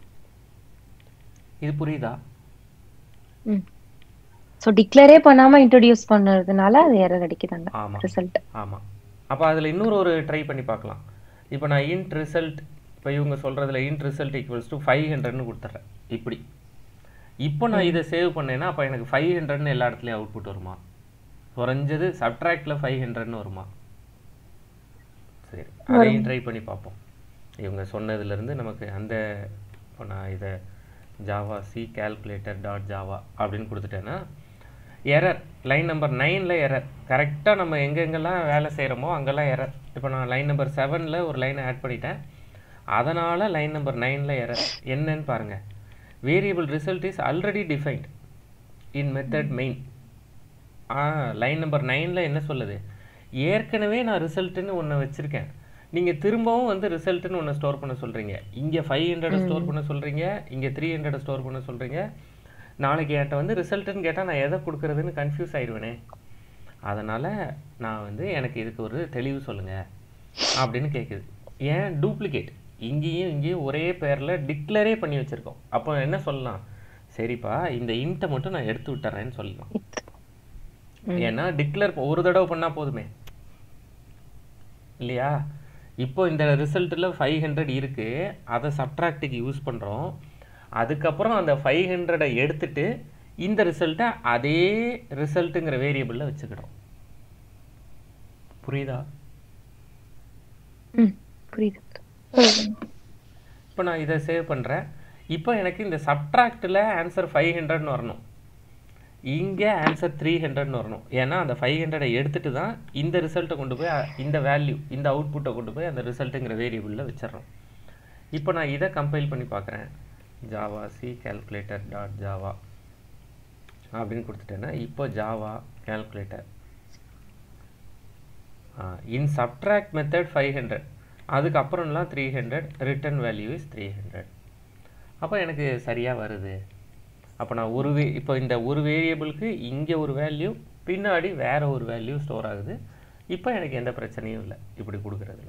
இது புரியுதா? ம் சோ டிக்ளேரே பண்ணாம இன்ட்ரோ듀ஸ் பண்ணறதுனால அது எரர் அடிக்குதாங்க. ஆமா ரிசல்ட். ஆமா. அப்ப அதுல இன்னொரு ஒரு ட்ரை பண்ணி பார்க்கலாம். இப்போ நான் int result இப்போ இவங்க சொல்றதுல int result equals to five hundred னு கொடுத்துறேன். இப்படி. இப்போ நான் இத சேவ் பண்ணேனா அப்ப எனக்கு five hundred னு எல்லா இடத்துலயும் அவுட்புட் வருமா? குறைஞ்சது சப்ட்ராக்ட்ல five hundred னு வருமா? சரி. அதையும் ட்ரை பண்ணி பார்ப்போம். இவங்க சொன்னதுல இருந்து நமக்கு அந்த இப்போ நான் இத java c calculator dot java அப்படினு கொடுத்துட்டேனா எரர் லைன் நம்பர் nine ல எரர். கரெக்ட்டா நம்ம எங்க எங்கெல்லாம் வேலை செய்றோமோ அங்கெல்லாம் எரர். இப்போ நான் லைன் நம்பர் seven ல ஒரு லைன் ஆட் பண்ணிட்டேன். அதனால லைன் நம்பர் nine ல எரர். என்னன்னு பாருங்க. Variable result is already defined in method main. ஆ லைன் நம்பர் nine ல என்ன சொல்லுது? ஏற்கனவே நான் ரிசல்ட்னு ஒன்னு வச்சிருக்கேன். நீங்க திரும்பவும் வந்து ரிசல்ட்னு ஒன்னு ஸ்டோர் பண்ண சொல்றீங்க. இங்க five hundred ஸ்டோர் பண்ண சொல்றீங்க, இங்க three hundred ஸ்டோர் பண்ண சொல்றீங்க. நாளைக்கு என்கிட்ட வந்து ரிசல்ட்னு கேட்டா நான் எதை கொடுக்கிறதுன்னு கன்ஃபியூஸ் ஆயிடுவேனே. அதனால நான் வந்து எனக்கு இதுக்கு ஒரு தெளிவு சொல்லுங்க அப்படின்னு கேக்குது. ஏன் டூப்ளிகேட்? இங்கேயும் இங்கேயும் ஒரே பேர்ல டிக்ளேரே பண்ணி வச்சிருக்கோம். அப்போ என்ன சொல்லலாம்? சரிப்பா இந்த இன்ட்ட மட்டும் நான் எடுத்து விட்டுறேன்னு சொல்லலாம். ஏன்னா டிக்ளேர் ஒரு தடவை பண்ணா போதுமே இல்லையா? இப்போ இந்த ரிசல்ட்ல five hundred இருக்கு. அதை சப்ட்ராக்ட்க்கு யூஸ் பண்றோம். அதுக்கப்புறம் அந்த five hundred எடுத்துட்டு இந்த ரிசல்ட்டை அதே ரிசல்ட்ங்கிற வேரியபிள்ல வச்சுக்கிறோம். புரியுதா? ம் புரியுது. இப்போ நான் இதை சேவ் பண்றேன். இப்போ எனக்கு இந்த சப்ட்ராக்ட்ல ஆன்சர் five hundred னு வரணும். இங்க ஆன்சர் three hundred னு வரணும். ஏன்னா அந்த five hundred எடுத்துட்டு தான் இந்த ரிசல்ட்டை கொண்டு போய் இந்த வேல்யூ இந்த அவுட்புட்டை கொண்டு போய் அந்த ரிசல்ட்ங்கிற வேரியபிள்ல வச்சிரறோம். இப்போ நான் இதை கம்பைல் பண்ணி பார்க்கறேன். java c calculator dot java அப்படின்னு கொடுத்துட்டேன்னா இப்போ java calculator in subtract method five hundred அதுக்கு அப்புறம்லாம் three hundred return value is three hundred. அப்போ எனக்கு சரியா வருது. அப்போ நான் ஒரு இப்போ இந்த ஒரு வேரியபிளுக்கு இங்க ஒரு வேல்யூ பின்னாடி வேற ஒரு வேல்யூ ஸ்டோர் ஆகுது. இப்போ எனக்கு எந்த பிரச்சனையும் இல்லை இப்படி கொடுக்கறதுல.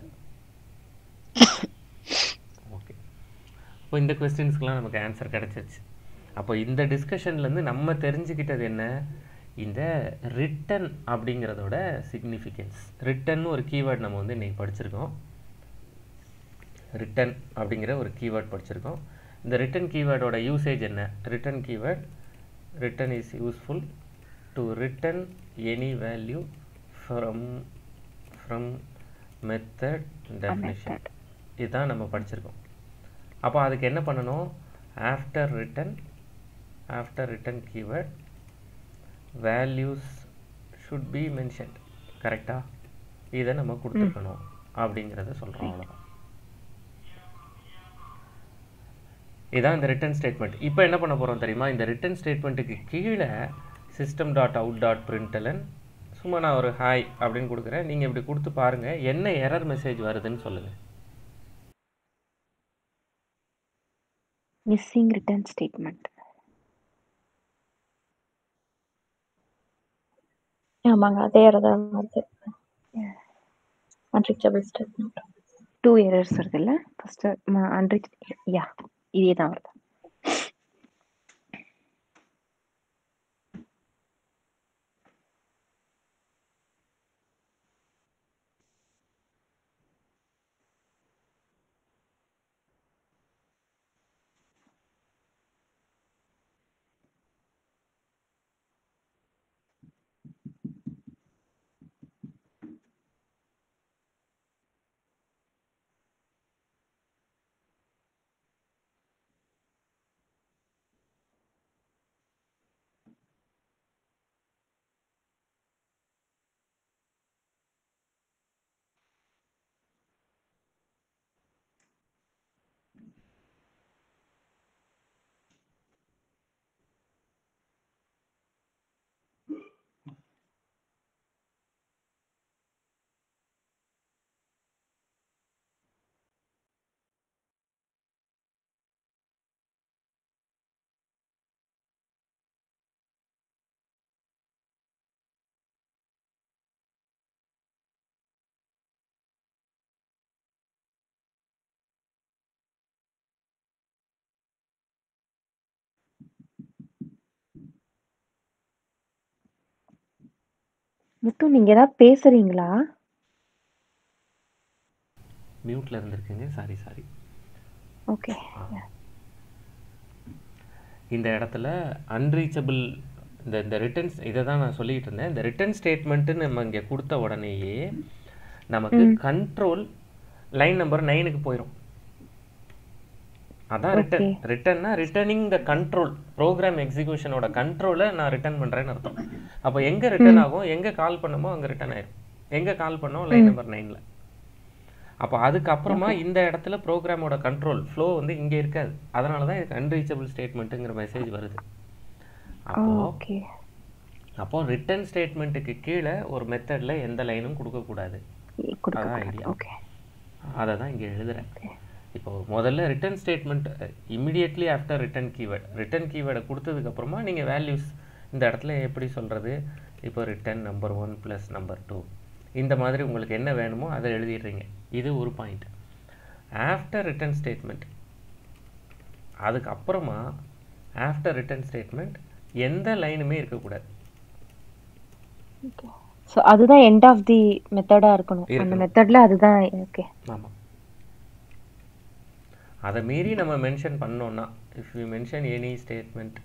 ஓகே. இப்போ இந்த क्वेश्चंसக்குலாம் நமக்கு ஆன்சர் கிடைச்சிருச்சு. அப்போ இந்த டிஸ்கஷன்ல இருந்து நம்ம தெரிஞ்சுக்கிட்டது என்ன? இந்த ரிட்டர்ன் அப்படிங்கறதோட சிக்னிஃபிகன்ஸ். ரிட்டர்ன் ஒரு கீவேர்ட் நம்ம வந்து இன்னைக்கு படிச்சிருக்கோம். ரிட்டர்ன் அப்படிங்கற ஒரு கீவேர்ட் படிச்சிருக்கோம். இந்த ரிட்டர்ன் கீவேர்டோட யூசேஜ் என்ன? Return keyword return is useful to return any value from from method definition. இதுதான் நம்ம படிச்சிருக்கோம். அப்போ அதுக்கு என்ன பண்ணணும்? after return after return keyword values should be mentioned. கரெக்டா? இதை நம்ம கொடுத்துக்கணும் அப்படிங்கிறத சொல்கிறோம். அவ்வளோதான். இதான் இந்த ரிட்டர்ன் ஸ்டேட்மெண்ட். இப்போ என்ன பண்ண போகிறோம் தெரியுமா? இந்த ரிட்டர்ன் ஸ்டேட்மெண்ட்டுக்கு கீழே system dot out dot println சும்மா நான் ஒரு ஹாய் அப்படின்னு கொடுக்குறேன். நீங்கள் இப்படி கொடுத்து பாருங்கள் என்ன எரர் மெசேஜ் வருதுன்னு சொல்லுங்கள். Missing return statement. ஆமாங்க, அதே எரர் தான் வருது. Unreachable statement. டூ எரர்ஸ் வருது இல்லை? ஃபர்ஸ்ட் அன்ரீச் யா இதே தான் வருது. முத்து நீங்க ஏதாவது பேசுறீங்களா? மியூட்ல இருந்திருக்குங்க. Sorry sorry. ஓகே. இந்த இடத்துல அன்ரீச்சபிள் இந்த இந்த ரிட்டர்ன்ஸ் இதை தான் நான் சொல்லிட்டு இருந்தேன். இந்த ரிட்டர்ன் ஸ்டேட்மெண்ட்டு நம்ம இங்கே கொடுத்த உடனேயே நமக்கு கண்ட்ரோல் லைன் நம்பர் நைனுக்கு போயிடும். அதான் ரிட்டர்ன். ரிட்டர்னா ரிட்டர்னிங் த கண்ட்ரோல், ப்ரோக்ராம் எக்ஸிக்யூஷனோட கண்ட்ரோலை நான் ரிட்டர்ன் பண்ணுறேன்னு அர்த்தம். அப்போ எங்கே ரிட்டர்ன் ஆகும், எங்கே கால் பண்ணமோ அங்கே ரிட்டர்ன் ஆயிடும். எங்கே கால் பண்ணோம் லைன் நம்பர் நைனில். அப்போ அதுக்கப்புறமா இந்த இடத்துல ப்ரோக்ராமோட கண்ட்ரோல் ஃப்ளோ வந்து இங்கே இருக்காது. அதனால தான் இதுக்கு அன்ரீச்சபிள் ஸ்டேட்மெண்ட்டுங்கிற மெசேஜ் வருது. அப்போ அப்போ ரிட்டர்ன் ஸ்டேட்மெண்ட்டுக்கு கீழே ஒரு மெத்தடில் எந்த லைனும் கொடுக்கக்கூடாது. அதான் ஐடியா. அதை தான் இங்கே எழுதுகிறேன். இப்போ முதல்ல return statement immediately after return keyword return கீவேர்டை கொடுத்ததுக்கப்புறமா நீங்கள் வேல்யூஸ் இந்த இடத்துல எப்படி சொல்கிறது, இப்போ return number one plus number two இந்த மாதிரி உங்களுக்கு என்ன வேணுமோ அதை எழுதிடுறீங்க. இது ஒரு பாயிண்ட். ஆஃப்டர் ரிட்டர்ன் ஸ்டேட்மெண்ட் அதுக்கப்புறமா ஆஃப்டர் ரிட்டர்ன் ஸ்டேட்மெண்ட் எந்த லைனுமே இருக்கக்கூடாது. ஸோ அதுதான் எண்ட் ஆஃப் தி மெத்தடாக இருக்கணும். அந்த மெத்தடில் அதுதான். ஓகே. ஆமாம். அதை மீறி நம்ம மென்ஷன் பண்ணோம்னா if you mention any statement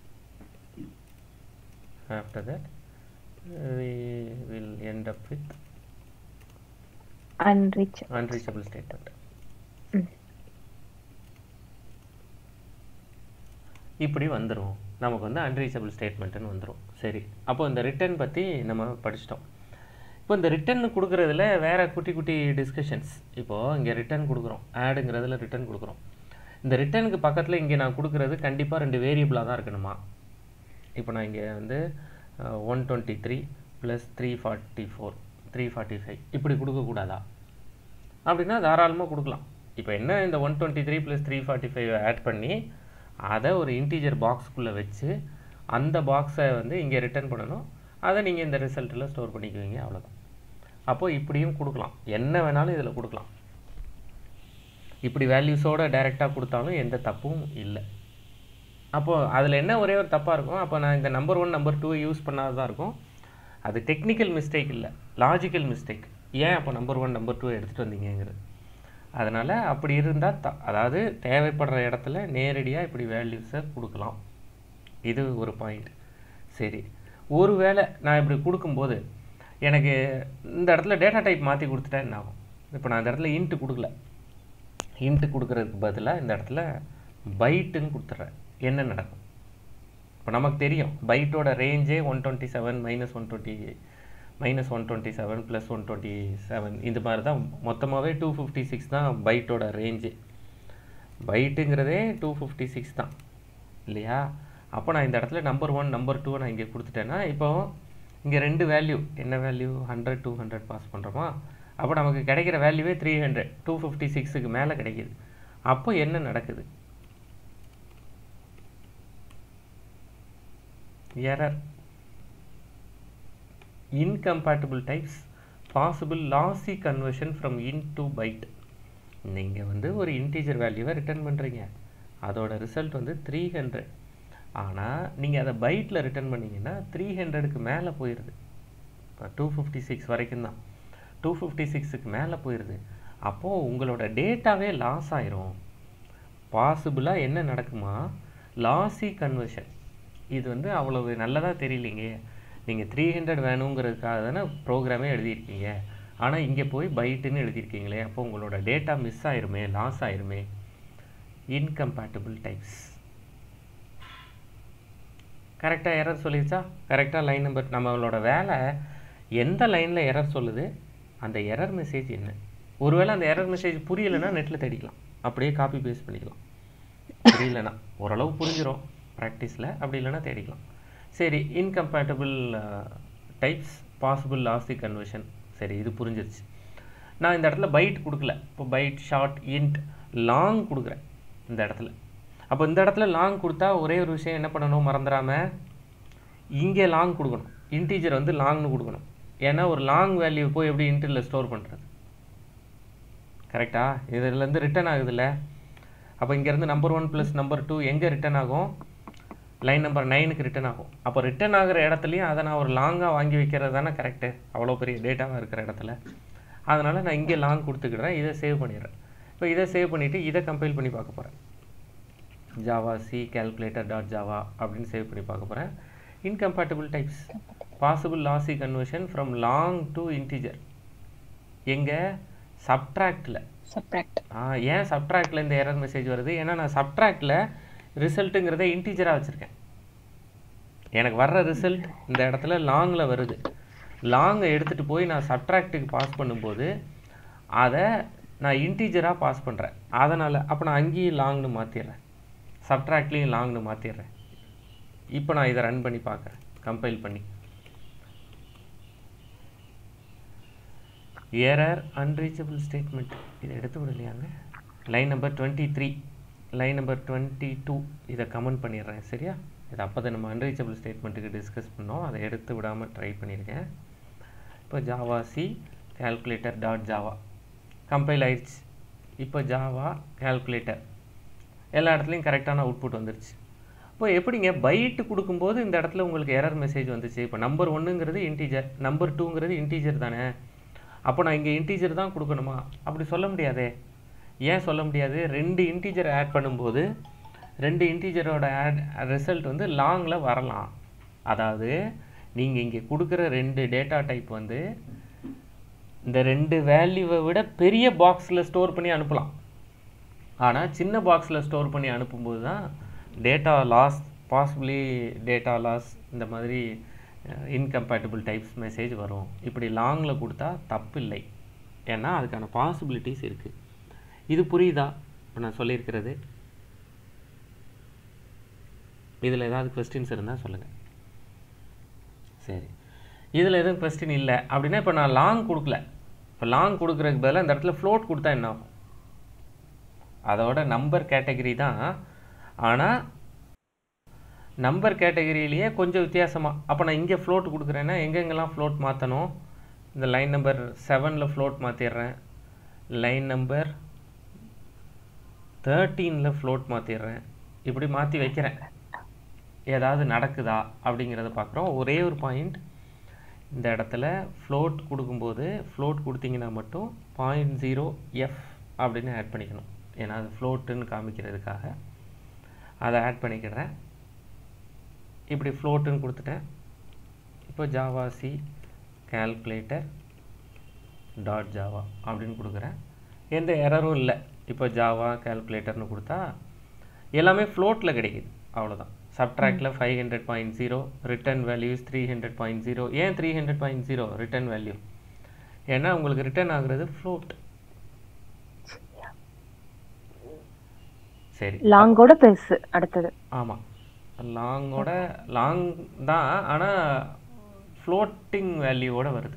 after that we will end up with unreachable unreachable statement. இப்படி வந்துடும். நமக்கு வந்து அன்ரீச்சபிள் ஸ்டேட்மெண்ட்டுன்னு வந்துடும். சரி, அப்போ இந்த ரிட்டர்ன் பற்றி நம்ம படிச்சிட்டோம். இப்போ இந்த ரிட்டர்னு கொடுக்குறதுல வேறு குட்டி குட்டி டிஸ்கஷன்ஸ். இப்போது இங்கே ரிட்டர்ன் கொடுக்குறோம், ஆடுங்கிறதுல ரிட்டர்ன் கொடுக்குறோம். இந்த ரிட்டர்னுக்கு பக்கத்தில் இங்கே நான் கொடுக்குறது கண்டிப்பாக ரெண்டு வேரியபிளாக தான் இருக்கணுமா? இப்போ நான் இங்கே வந்து one twenty three plus three forty four three forty five இப்படி கொடுக்கக்கூடாதா? அப்படின்னா தாராளமாக கொடுக்கலாம். இப்போ என்ன, இந்த one twenty three plus three forty five add பண்ணி அதை ஒரு இன்டீஜர் பாக்ஸ்க்குள்ளே வச்சு அந்த பாக்ஸை வந்து இங்கே ரிட்டர்ன் பண்ணணும். அதை நீங்கள் இந்த ரிசல்ட்டில் ஸ்டோர் பண்ணிக்குவீங்க. அவ்வளோதான். அப்போது இப்படியும் கொடுக்கலாம், என்ன வேணாலும் இதில் கொடுக்கலாம். இப்படி வேல்யூஸோடு டைரெக்டாக கொடுத்தாலும் எந்த தப்பும் இல்லை. அப்போது அதில் என்ன ஒரே ஒரு தப்பாக இருக்கும், அப்போ நான் இந்த number one number two use பண்ணாத தான் இருக்கும். அது டெக்னிக்கல் மிஸ்டேக் இல்லை, லாஜிக்கல் மிஸ்டேக். ஏன் அப்போ நம்பர் ஒன் நம்பர் டூ எடுத்துகிட்டு வந்தீங்கிறது. அதனால் அப்படி இருந்தால் த அதாவது தேவைப்படுற இடத்துல நேரடியாக இப்படி வேல்யூஸை கொடுக்கலாம். இது ஒரு பாயிண்ட். சரி, ஒருவேளை நான் இப்படி கொடுக்கும்போது எனக்கு இந்த இடத்துல டேட்டா டைப் மாற்றி கொடுத்துட்டா என்ன ஆகும்? இப்போ நான் இந்த இடத்துல இன்ட்டு கொடுக்கல, இன்ட்டு கொடுக்குறதுக்கு பதிலாக இந்த இடத்துல பைட்டுன்னு கொடுத்துட்றேன். என்ன நடக்கும்? இப்போ நமக்கு தெரியும் பைட்டோட ரேஞ்சே one twenty seven minus one twenty minus one twenty seven plus one twenty seven இந்த மாதிரி தான் மொத்தமாகவே டூ ஃபிஃப்டி சிக்ஸ் தான் பைட்டோட ரேஞ்சு. பைட்டுங்கிறதே டூ ஃபிஃப்டி சிக்ஸ் தான் இல்லையா? அப்போ நான் இந்த இடத்துல நம்பர் ஒன் நம்பர் டூவை நான் இங்கே கொடுத்துட்டேன்னா இப்போ இங்கே ரெண்டு வேல்யூ, என்ன value? Hundred two hundred pass பண்ணுறோமா? அப்போ நமக்கு கிடைக்கிற வேல்யூவே த்ரீ ஹண்ட்ரட் டூ ஃபிஃப்டி சிக்ஸுக்கு மேலே கிடைக்கிது. அப்போ என்ன நடக்குது? Error. incompatible types, possible lossy conversion from int to byte. நீங்கள் வந்து ஒரு இன்டீஜர் வேல்யூவை ரிட்டர்ன் பண்ணுறீங்க, அதோட ரிசல்ட் வந்து த்ரீ ஹண்ட்ரட். ஆனால் நீங்கள் அதை பைட்டில் ரிட்டர்ன் பண்ணிங்கன்னா த்ரீ ஹண்ட்ரடுக்கு மேலே போயிடுது. இப்போ டூ ஃபிஃப்டி சிக்ஸ் வரைக்கும் தான், டூ ஃபிஃப்டி சிக்ஸுக்கு மேலே போயிடுது. அப்போது உங்களோட டேட்டாவே லாஸ் ஆயிரும். பாசிபிளாக என்ன நடக்குமா? Lossy conversion. இது வந்து அவ்வளவு நல்லதாக தெரியலிங்க. நீங்கள் த்ரீ ஹண்ட்ரட் வேணுங்கிறதுக்காக தானே ப்ரோக்ராமே எழுதியிருக்கீங்க, ஆனால் இங்கே போய் பைட்டுன்னு எழுதியிருக்கீங்களே, அப்போ உங்களோட டேட்டா மிஸ் ஆயிருமே, லாஸ் ஆயிருமே. Incompatible types. கரெக்டாக எரர் சொல்லிடுச்சா? கரெக்டாக லைன் நம்பர் நம்மளோட வேலை எந்த லைனில் எரர் சொல்லுது, அந்த எரர் மெசேஜ் என்ன. ஒருவேளை அந்த எரர் மெசேஜ் புரியலைன்னா நெட்டில் தேடிக்கலாம், அப்படியே காப்பி பேஸ்ட் பண்ணிக்கலாம். புரியலன்னா ஓரளவு புரிஞ்சிடும் ப்ராக்டிஸில், அப்படி இல்லைன்னா தேடிக்கலாம். சரி, incompatible types, possible lossy conversion. சரி, இது புரிஞ்சிருச்சு. நான் இந்த இடத்துல பைட் கொடுக்கல, இப்போ பைட், ஷார்ட், இன்ட், லாங் கொடுக்குறேன் இந்த இடத்துல. அப்போ இந்த இடத்துல லாங் கொடுத்தா ஒரே ஒரு விஷயம் என்ன பண்ணணும் மறந்துடாமல், இங்கே லாங் கொடுக்கணும். இன்டீஜர் வந்து லாங்னு கொடுக்கணும். ஏன்னா ஒரு லாங் வேல்யூ போய் எப்படி இன்டீஜரில் ஸ்டோர் பண்ணுறது? கரெக்டாக? இதுலேருந்து ரிட்டர்ன் ஆகுதுல்ல. அப்போ இங்கேருந்து number one plus number two எங்கே ரிட்டர்ன் ஆகும்? லைன் நம்பர் நைனுக்கு ரிட்டர்ன் ஆகும். அப்போ ரிட்டர்ன் ஆகிற இடத்துலையும் அதை நான் ஒரு லாங்காக வாங்கி வைக்கிறது தானே கரெக்டு, அவ்வளோ பெரிய டேட்டாவாக இருக்கிற இடத்துல. அதனால் நான் இங்கே லாங் கொடுத்துக்கிடுறேன், இதை சேவ் பண்ணிடுறேன். இப்போ இதை சேவ் பண்ணிவிட்டு இதை கம்பைல் பண்ணி பார்க்க போகிறேன். Java C calculator dot Java அப்படின்னு சேவ் பண்ணி பார்க்க போகிறேன். Incompatible types, possible lossy conversion from long to integer. எங்கே? சப்ட்ராக்டில். சப்ட்ராக்ட். ஆ ஏன் சப்ட்ராக்டில் இந்த எரர் மெசேஜ் வருது? ஏன்னா நான் சப்ட்ராக்டில் ரிசல்ட்டுங்கிறத இன்டீஜராக வச்சுருக்கேன். எனக்கு வர்ற ரிசல்ட் இந்த இடத்துல லாங்கில் வருது. லாங்கை எடுத்துகிட்டு போய் நான் சப்ட்ராக்டுக்கு பாஸ் பண்ணும்போது அதை நான் இன்டீஜராக பாஸ் பண்ணுறேன். அதனால் அப்போ நான் அங்கேயும் லாங்னு மாற்றிடுறேன், சப்ட்ராக்ட்லேயும் லாங்னு மாற்றிடுறேன். இப்போ நான் இதை ரன் பண்ணி பார்க்குறேன், கம்பைல் பண்ணி. எரர் அன்ரீச்சபிள் ஸ்டேட்மெண்ட், இதை எடுத்து விடலையாங்க. Line number twenty three, line number twenty two, இதை கமெண்ட் பண்ணிடுறேன். சரியா? இது அப்போ தான் நம்ம அன்ரீச்சபிள் ஸ்டேட்மெண்ட்டுக்கு டிஸ்கஸ் பண்ணோம், அதை எடுத்து விடாமல் ட்ரை பண்ணியிருக்கேன். இப்போ Java C calculator dot Java compile ஆயிடுச்சு. இப்போ ஜாவா கேல்குலேட்டர் எல்லா இடத்துலையும் கரெக்டான அவுட்புட் வந்துருச்சு. இப்போ எப்படிங்க பைட்டு கொடுக்கும்போது இந்த இடத்துல உங்களுக்கு எரர் மெசேஜ் வந்துச்சு? இப்போ நம்பர் ஒன்றுங்கிறது இன்டீஜர், நம்பர் டூங்கிறது இன்டீஜர் தானே. அப்போ நான் இங்கே இன்டீஜர் தான் கொடுக்கணுமா? அப்படி சொல்ல முடியாதே. ஏன் சொல்ல முடியாது? ரெண்டு இன்டீஜர் ஆட் பண்ணும்போது ரெண்டு இன்டீஜரோட ஆட் ரிசல்ட் வந்து லாங்கில் வரலாம். அதாவது நீங்கள் இங்கே கொடுக்குற ரெண்டு டேட்டா டைப் வந்து இந்த ரெண்டு வேல்யூவை விட பெரிய பாக்ஸில் ஸ்டோர் பண்ணி அனுப்பலாம். ஆனால் சின்ன பாக்ஸில் ஸ்டோர் பண்ணி அனுப்பும்போது தான் data loss, possibly data loss, இந்த மாதிரி இன்கம்பேட்டிபிள் டைப்ஸ் மெசேஜ் வரும். இப்படி லாங்கில் கொடுத்தா தப்பு இல்லை, ஏன்னா அதுக்கான பாசிபிலிட்டிஸ் இருக்குது. இது புரியுதா இப்போ நான் சொல்லியிருக்கிறது? இதில் ஏதாவது கொஸ்டின்ஸ் இருந்தால் சொல்லுங்கள். சரி, இதில் எதுவும் கொஸ்டின் இல்லை அப்படின்னா இப்போ நான் லாங் கொடுக்கல. இப்போ லாங் கொடுக்குறதுக்கு பதிலாக இந்த இடத்துல ஃப்ளோட் கொடுத்தா என்ன ஆகும்? அதோட நம்பர் கேட்டகரி தான், ஆனால் நம்பர் கேட்டகரியிலேயே கொஞ்சம் வித்தியாசமாக. அப்போ நான் இங்கே ஃப்ளோட் கொடுக்குறேன்னா எங்கெங்கெல்லாம் ஃப்ளோட் மாற்றணும்? இந்த லைன் நம்பர் செவனில் ஃப்ளோட் மாற்றிடுறேன், லைன் நம்பர் தேர்ட்டீனில் ஃப்ளோட் மாற்றிடுறேன். இப்படி மாற்றி வைக்கிறேன். ஏதாவது நடக்குதா அப்படிங்கிறத பார்க்குறோம். ஒரே ஒரு பாயிண்ட், இந்த இடத்துல ஃப்ளோட் கொடுக்கும்போது ஃப்ளோட் கொடுத்தீங்கன்னா மட்டும் பாயிண்ட் ஜீரோ எஃப் அப்படின்னு ஆட் பண்ணிக்கணும். ஏன்னா அது ஃப்ளோட்டுன்னு காமிக்கிறதுக்காக அதை ஆட் பண்ணிக்கிறேன். இப்படி ஃப்ளோட்டுன்னு கொடுத்துட்டேன். இப்போ Java C calculator dot Java அப்படின்னு கொடுக்குறேன். எந்த எரரும் இல்லை. இப்போ ஜாவா கால்குலேட்டர்னு கொடுத்தா எல்லாமே ஃப்ளோட்டில் கிடைக்குது, அவ்வளோதான். சப்ட்ராக்டில் five hundred point zero, return values three hundred point zero. ஏன் three hundred point zero return value? ஏன்னா உங்களுக்கு ரிட்டர்ன் ஆகுறது ஃப்ளோட். சரி, லாங்கோட பெருசு அடுத்தது. ஆமாம், லாங்கோட லாங் தான், ஆனால் ஃப்ளோட்டிங் வேல்யூவோட வருது.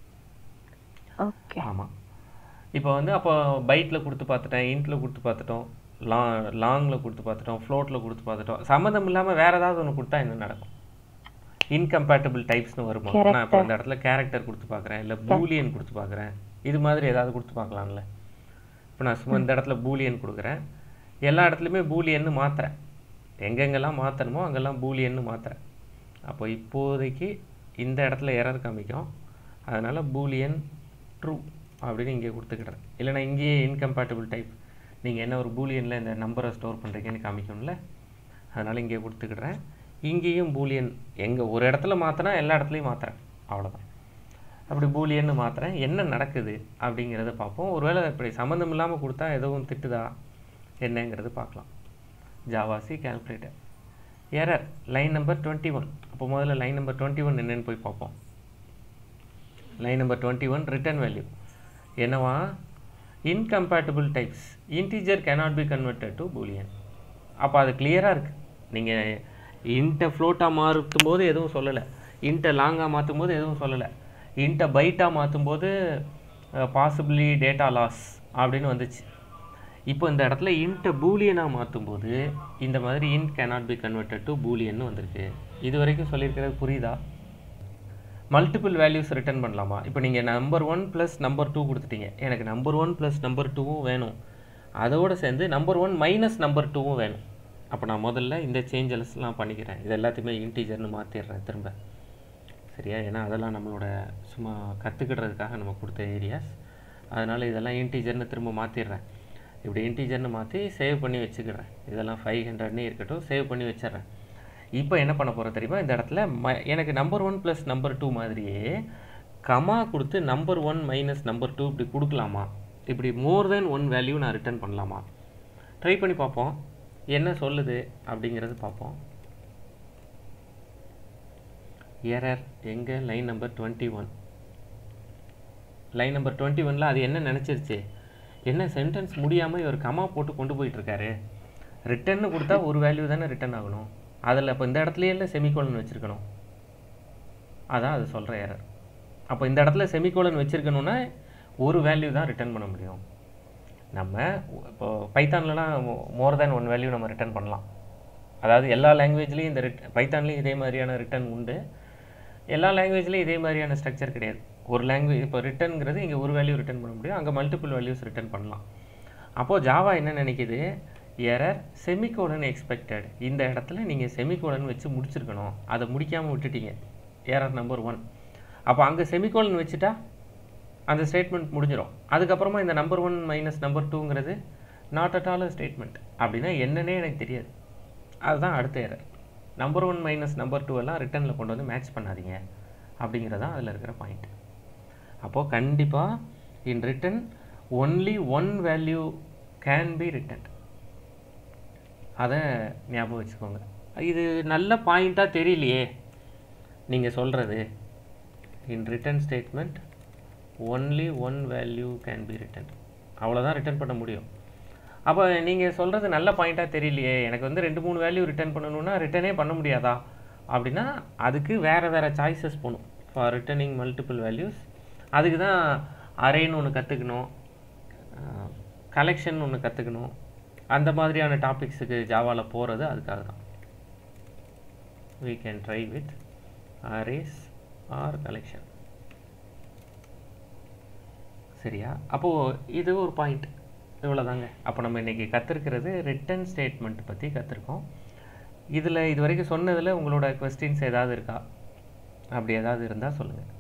ஓகே. ஆமாம். இப்போ வந்து அப்போ பைட்டில் கொடுத்து பார்த்துட்டேன், இன்ட்டில் கொடுத்து பார்த்துட்டோம், லா லாங்கில் கொடுத்து பார்த்துட்டோம், ஃப்ளோட்டில் கொடுத்து பார்த்துட்டோம். சம்மந்தம் இல்லாமல் வேறு ஏதாவது ஒன்று கொடுத்தா என்ன நடக்கும்? இன்கம்பேட்டபிள் டைப்ஸ்னு வருமா? நான் இப்போ இந்த இடத்துல கேரக்டர் கொடுத்து பார்க்குறேன், இல்லை பூலியன் கொடுத்து பார்க்குறேன், இது மாதிரி ஏதாவது கொடுத்து பார்க்கலாம்ல. இப்போ நான் சும்மா இந்த இடத்துல பூலியன் கொடுக்குறேன், எல்லா இடத்துலையுமே பூலியன்னு மாற்றுறேன், எங்கெங்கெல்லாம் மாற்றணுமோ அங்கெல்லாம் பூலியன்னு மாற்றுறேன். அப்போ இப்போதைக்கு இந்த இடத்துல எரர் காமிக்கும், அதனால் பூலியன் ட்ரூ அப்படின்னு இங்கே கொடுத்துக்கிட்டேன். இல்லைனா இங்கேயே இன்கம்பேட்டபிள் டைப், நீங்கள் என்ன ஒரு பூலியனில் இந்த நம்பரை ஸ்டோர் பண்ணுறீங்கன்னு காமிக்கணும்ல, அதனால் இங்கே கொடுத்துக்கிட்றேன். இங்கேயும் பூலியன் எங்கே ஒரு இடத்துல மாற்றினா எல்லா இடத்துலையும் மாற்றுறேன், அவ்வளோதான். அப்படி பூலியன்னு மாற்றுறேன். என்ன நடக்குது அப்படிங்கிறத பார்ப்போம். ஒருவேளை இப்படி சம்மந்தம் இல்லாமல் கொடுத்தா எதுவும் திட்டுதா என்னங்கிறது பார்க்கலாம். Java C calculator error line number twenty one. அப்போ முதல்ல லைன் நம்பர் டுவெண்ட்டி ஒன் என்னன்னு போய் பார்ப்போம். Line number twenty one return value என்னவா? Incompatible types integer cannot be converted to boolean. அப்போ அது கிளியராக இருக்குது. நீங்கள் இன்ட்டை ஃப்ளோட்டாக மாற்றும் போது எதுவும் சொல்லலை, இன்ட்டை லாங்காக மாற்றும் போது எதுவும் சொல்லலை, இன்ட்டை பைட்டாக மாற்றும் போது பாசிபிளி டேட்டா லாஸ் அப்படின்னு வந்துச்சு. இப்போ இந்த இடத்துல இன்ட்டை பூலியனாக மாற்றும் போது இந்த மாதிரி int cannot be converted to boolean வந்திருக்கு. இது வரைக்கும் சொல்லியிருக்கிறது புரியுதா? மல்டிபிள் வேல்யூஸ் ரிட்டர்ன் பண்ணலாமா? இப்போ நீங்கள் number one plus number two கொடுத்துட்டீங்க, எனக்கு நம்பர் ஒன் ப்ளஸ் நம்பர் டூவும் வேணும், அதோடு சேர்ந்து நம்பர் ஒன் மைனஸ் நம்பர் டூவும் வேணும். அப்போ நான் முதல்ல இந்த சேஞ்சஸ்லாம் பண்ணிக்கிறேன், இது எல்லாத்தையுமே இன்டீஜர்னு மாற்றிடுறேன் திரும்ப, சரியா? ஏன்னா அதெல்லாம் நம்மளோட சும்மா கற்றுக்கிடுறதுக்காக நம்ம கொடுத்த ஏரியாஸ், அதனால் இதெல்லாம் இன்டீஜர்னு திரும்ப மாற்றிடுறேன். இப்படி இன்டீஜர்னு மாற்றி சேவ் பண்ணி வச்சுக்கிறேன். இதெல்லாம் ஃபைவ் ஹண்ட்ரட்னு இருக்கட்டும், சேவ் பண்ணி வச்சிட்றேன். இப்போ என்ன பண்ண போகிறேன் தெரியுமா? இந்த இடத்துல ம எனக்கு number one plus number two மாதிரியே கமா கொடுத்து number one minus number two இப்படி கொடுக்கலாமா? இப்படி மோர் தென் ஒன் வேல்யூ நான் ரிட்டர்ன் பண்ணலாமா? ட்ரை பண்ணி பார்ப்போம், என்ன சொல்லுது அப்படிங்கிறது பார்ப்போம். எரர் எங்கே? Line number twenty one. Line number twenty ஒனில் அது என்ன நினச்சிருச்சு? என்ன சென்டென்ஸ் முடியாமல் இவர் கமா போட்டு கொண்டு போயிட்டுருக்காரு, ரிட்டர்ன்னு கொடுத்தா ஒரு வேல்யூ தானே ரிட்டர்ன் ஆகணும், அதில் இப்போ இந்த இடத்துலையே இல்லை செமிகோலன் வச்சுருக்கணும், அதான் அது சொல்கிற எரர். அப்போ இந்த இடத்துல செமிகோலன் வச்சுருக்கணுன்னா ஒரு வேல்யூ தான் ரிட்டர்ன் பண்ண முடியும். நம்ம இப்போது பைத்தான்லலாம் மோர் தேன் ஒன் வேல்யூ நம்ம ரிட்டர்ன் பண்ணலாம். அதாவது எல்லா லாங்குவேஜ்லேயும் இந்த ரிட் பைத்தான்லேயும் இதே மாதிரியான ரிட்டர்ன் உண்டு, எல்லா லாங்குவேஜ்லேயும் இதே மாதிரியான ஸ்ட்ரக்சர் கிடையாது. ஒரு லாங்குவேஜ் இப்போ ரிட்டர்னுங்கிறது இங்கே ஒரு வேல்யூ ரிட்டர்ன் பண்ண முடியும், அங்கே மல்டிபிள் வேல்யூஸ் ரிட்டர்ன் பண்ணலாம். அப்போது ஜாவா என்ன நினைக்கிது? எரர் செமிகோலன் எக்ஸ்பெக்டட், இந்த இடத்துல நீங்கள் செமிகோலன் வச்சு முடிச்சிருக்கணும், அதை முடிக்காமல் விட்டுட்டீங்க, எரர் நம்பர் ஒன். அப்போ அங்கே செமிகோலன் வச்சுட்டா அந்த ஸ்டேட்மெண்ட் முடிஞ்சிடும். அதுக்கப்புறமா இந்த நம்பர் ஒன் மைனஸ் நம்பர் டூங்கிறது நாட் அட் ஆல் ஸ்டேட்மெண்ட், அப்படின்னா என்னன்னே எனக்கு தெரியாது. அதுதான் அடுத்த error. Number one minus number two எல்லாம் ரிட்டனில் கொண்டு வந்து மேட்ச் பண்ணாதீங்க அப்படிங்கிறதான் அதில் இருக்கிற பாயிண்ட். அப்போது கண்டிப்பாக in return only one value can be return, அதை ஞாபகம் வச்சுக்கோங்க. இது நல்ல பாயிண்ட்டாக தெரியலையே நீங்கள் சொல்கிறது. In return statement only one value can be return, அவ்வளோதான் ரிட்டர்ன் பண்ண முடியும். அப்போ நீங்கள் சொல்கிறது நல்ல பாயிண்ட்டாக தெரியலையே, எனக்கு வந்து ரெண்டு மூணு வேல்யூ ரிட்டர்ன் பண்ணணுன்னா ரிட்டனே பண்ண முடியாதா அப்படின்னா அதுக்கு வேறு வேறு சாய்ஸஸ் போகணும் ஃபார் ரிட்டர்னிங் மல்டிபிள் வேல்யூஸ். அதுக்கு தான் அரேன்னு ஒன்று கற்றுக்கணும், கலெக்ஷன் ஒன்று கற்றுக்கணும், அந்த மாதிரியான டாபிக்ஸுக்கு ஜாவாவில் போகிறது அதுக்காக தான். we can try with arrays or collection. சரியா? அப்போது இது ஒரு பாயிண்ட், இவ்வளோதாங்க. அப்போ நம்ம இன்றைக்கி கற்றுருக்கிறது ரிட்டன் ஸ்டேட்மெண்ட் பற்றி கற்றுருக்கோம். இதில் இது வரைக்கும் சொன்னதில் உங்களோட கொஸ்டின்ஸ் ஏதாவது இருக்கா? அப்படி ஏதாவது இருந்தால் சொல்லுங்கள்.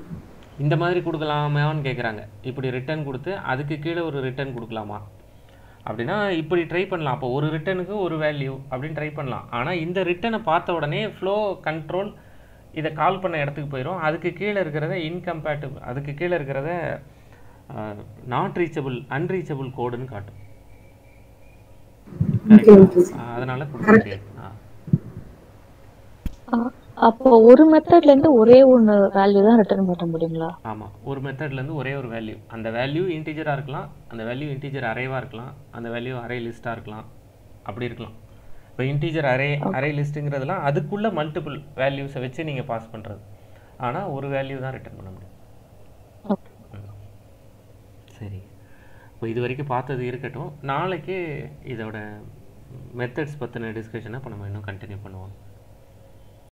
இந்த மாதிரி கொடுக்கலாமான்னு கேட்குறாங்க. இப்படி ரிட்டன் கொடுத்து அதுக்கு கீழே ஒரு ரிட்டன் கொடுக்கலாமா அப்படின்னா இப்படி ட்ரை பண்ணலாம். அப்போ ஒரு ரிட்டனுக்கு ஒரு வேல்யூ அப்படின்னு ட்ரை பண்ணலாம். ஆனால் இந்த ரிட்டனை பார்த்த உடனே ஃப்ளோ கண்ட்ரோல் இதை கால் பண்ண இடத்துக்கு போயிடும். அதுக்கு கீழே இருக்கிறத இன்கம்பேட்டிபிள், அதுக்கு கீழே இருக்கிறத நாட் ரீச்சபிள், அன்ரீச்சபிள் கோடுன்னு காட்டும். அதனால கொடுக்க முடியாது. அப்போ ஒரு மெத்தட்ல இருந்து ஒரே ஒன்று வேல்யூ தான் ரிட்டர்ன் பண்ண முடியுங்களா? ஆமாம், ஒரு மெத்தட்லேருந்து ஒரே ஒரு வேல்யூ. அந்த வேல்யூ இன்டீஜராக இருக்கலாம், அந்த வேல்யூ இன்டீஜர் அரேவாக இருக்கலாம், அந்த வேல்யூ அரே லிஸ்ட்டாக இருக்கலாம், அப்படி இருக்கலாம். இப்போ இன்டீஜர் அரே அரே லிஸ்ட்டுங்கிறதுலாம் அதுக்குள்ளே மல்டிபிள் வேல்யூஸை வச்சு நீங்கள் பாஸ் பண்ணுறது. ஆனால் ஒரு வேல்யூ தான் ரிட்டர்ன் பண்ண முடியும். சரி, இப்போ இது வரைக்கும் பார்த்தது இருக்கட்டும். நாளைக்கு இதோட மெத்தட்ஸ் பற்றின டிஸ்கஷனை இப்போ நம்ம இன்னும் கண்டினியூ பண்ணுவோம்.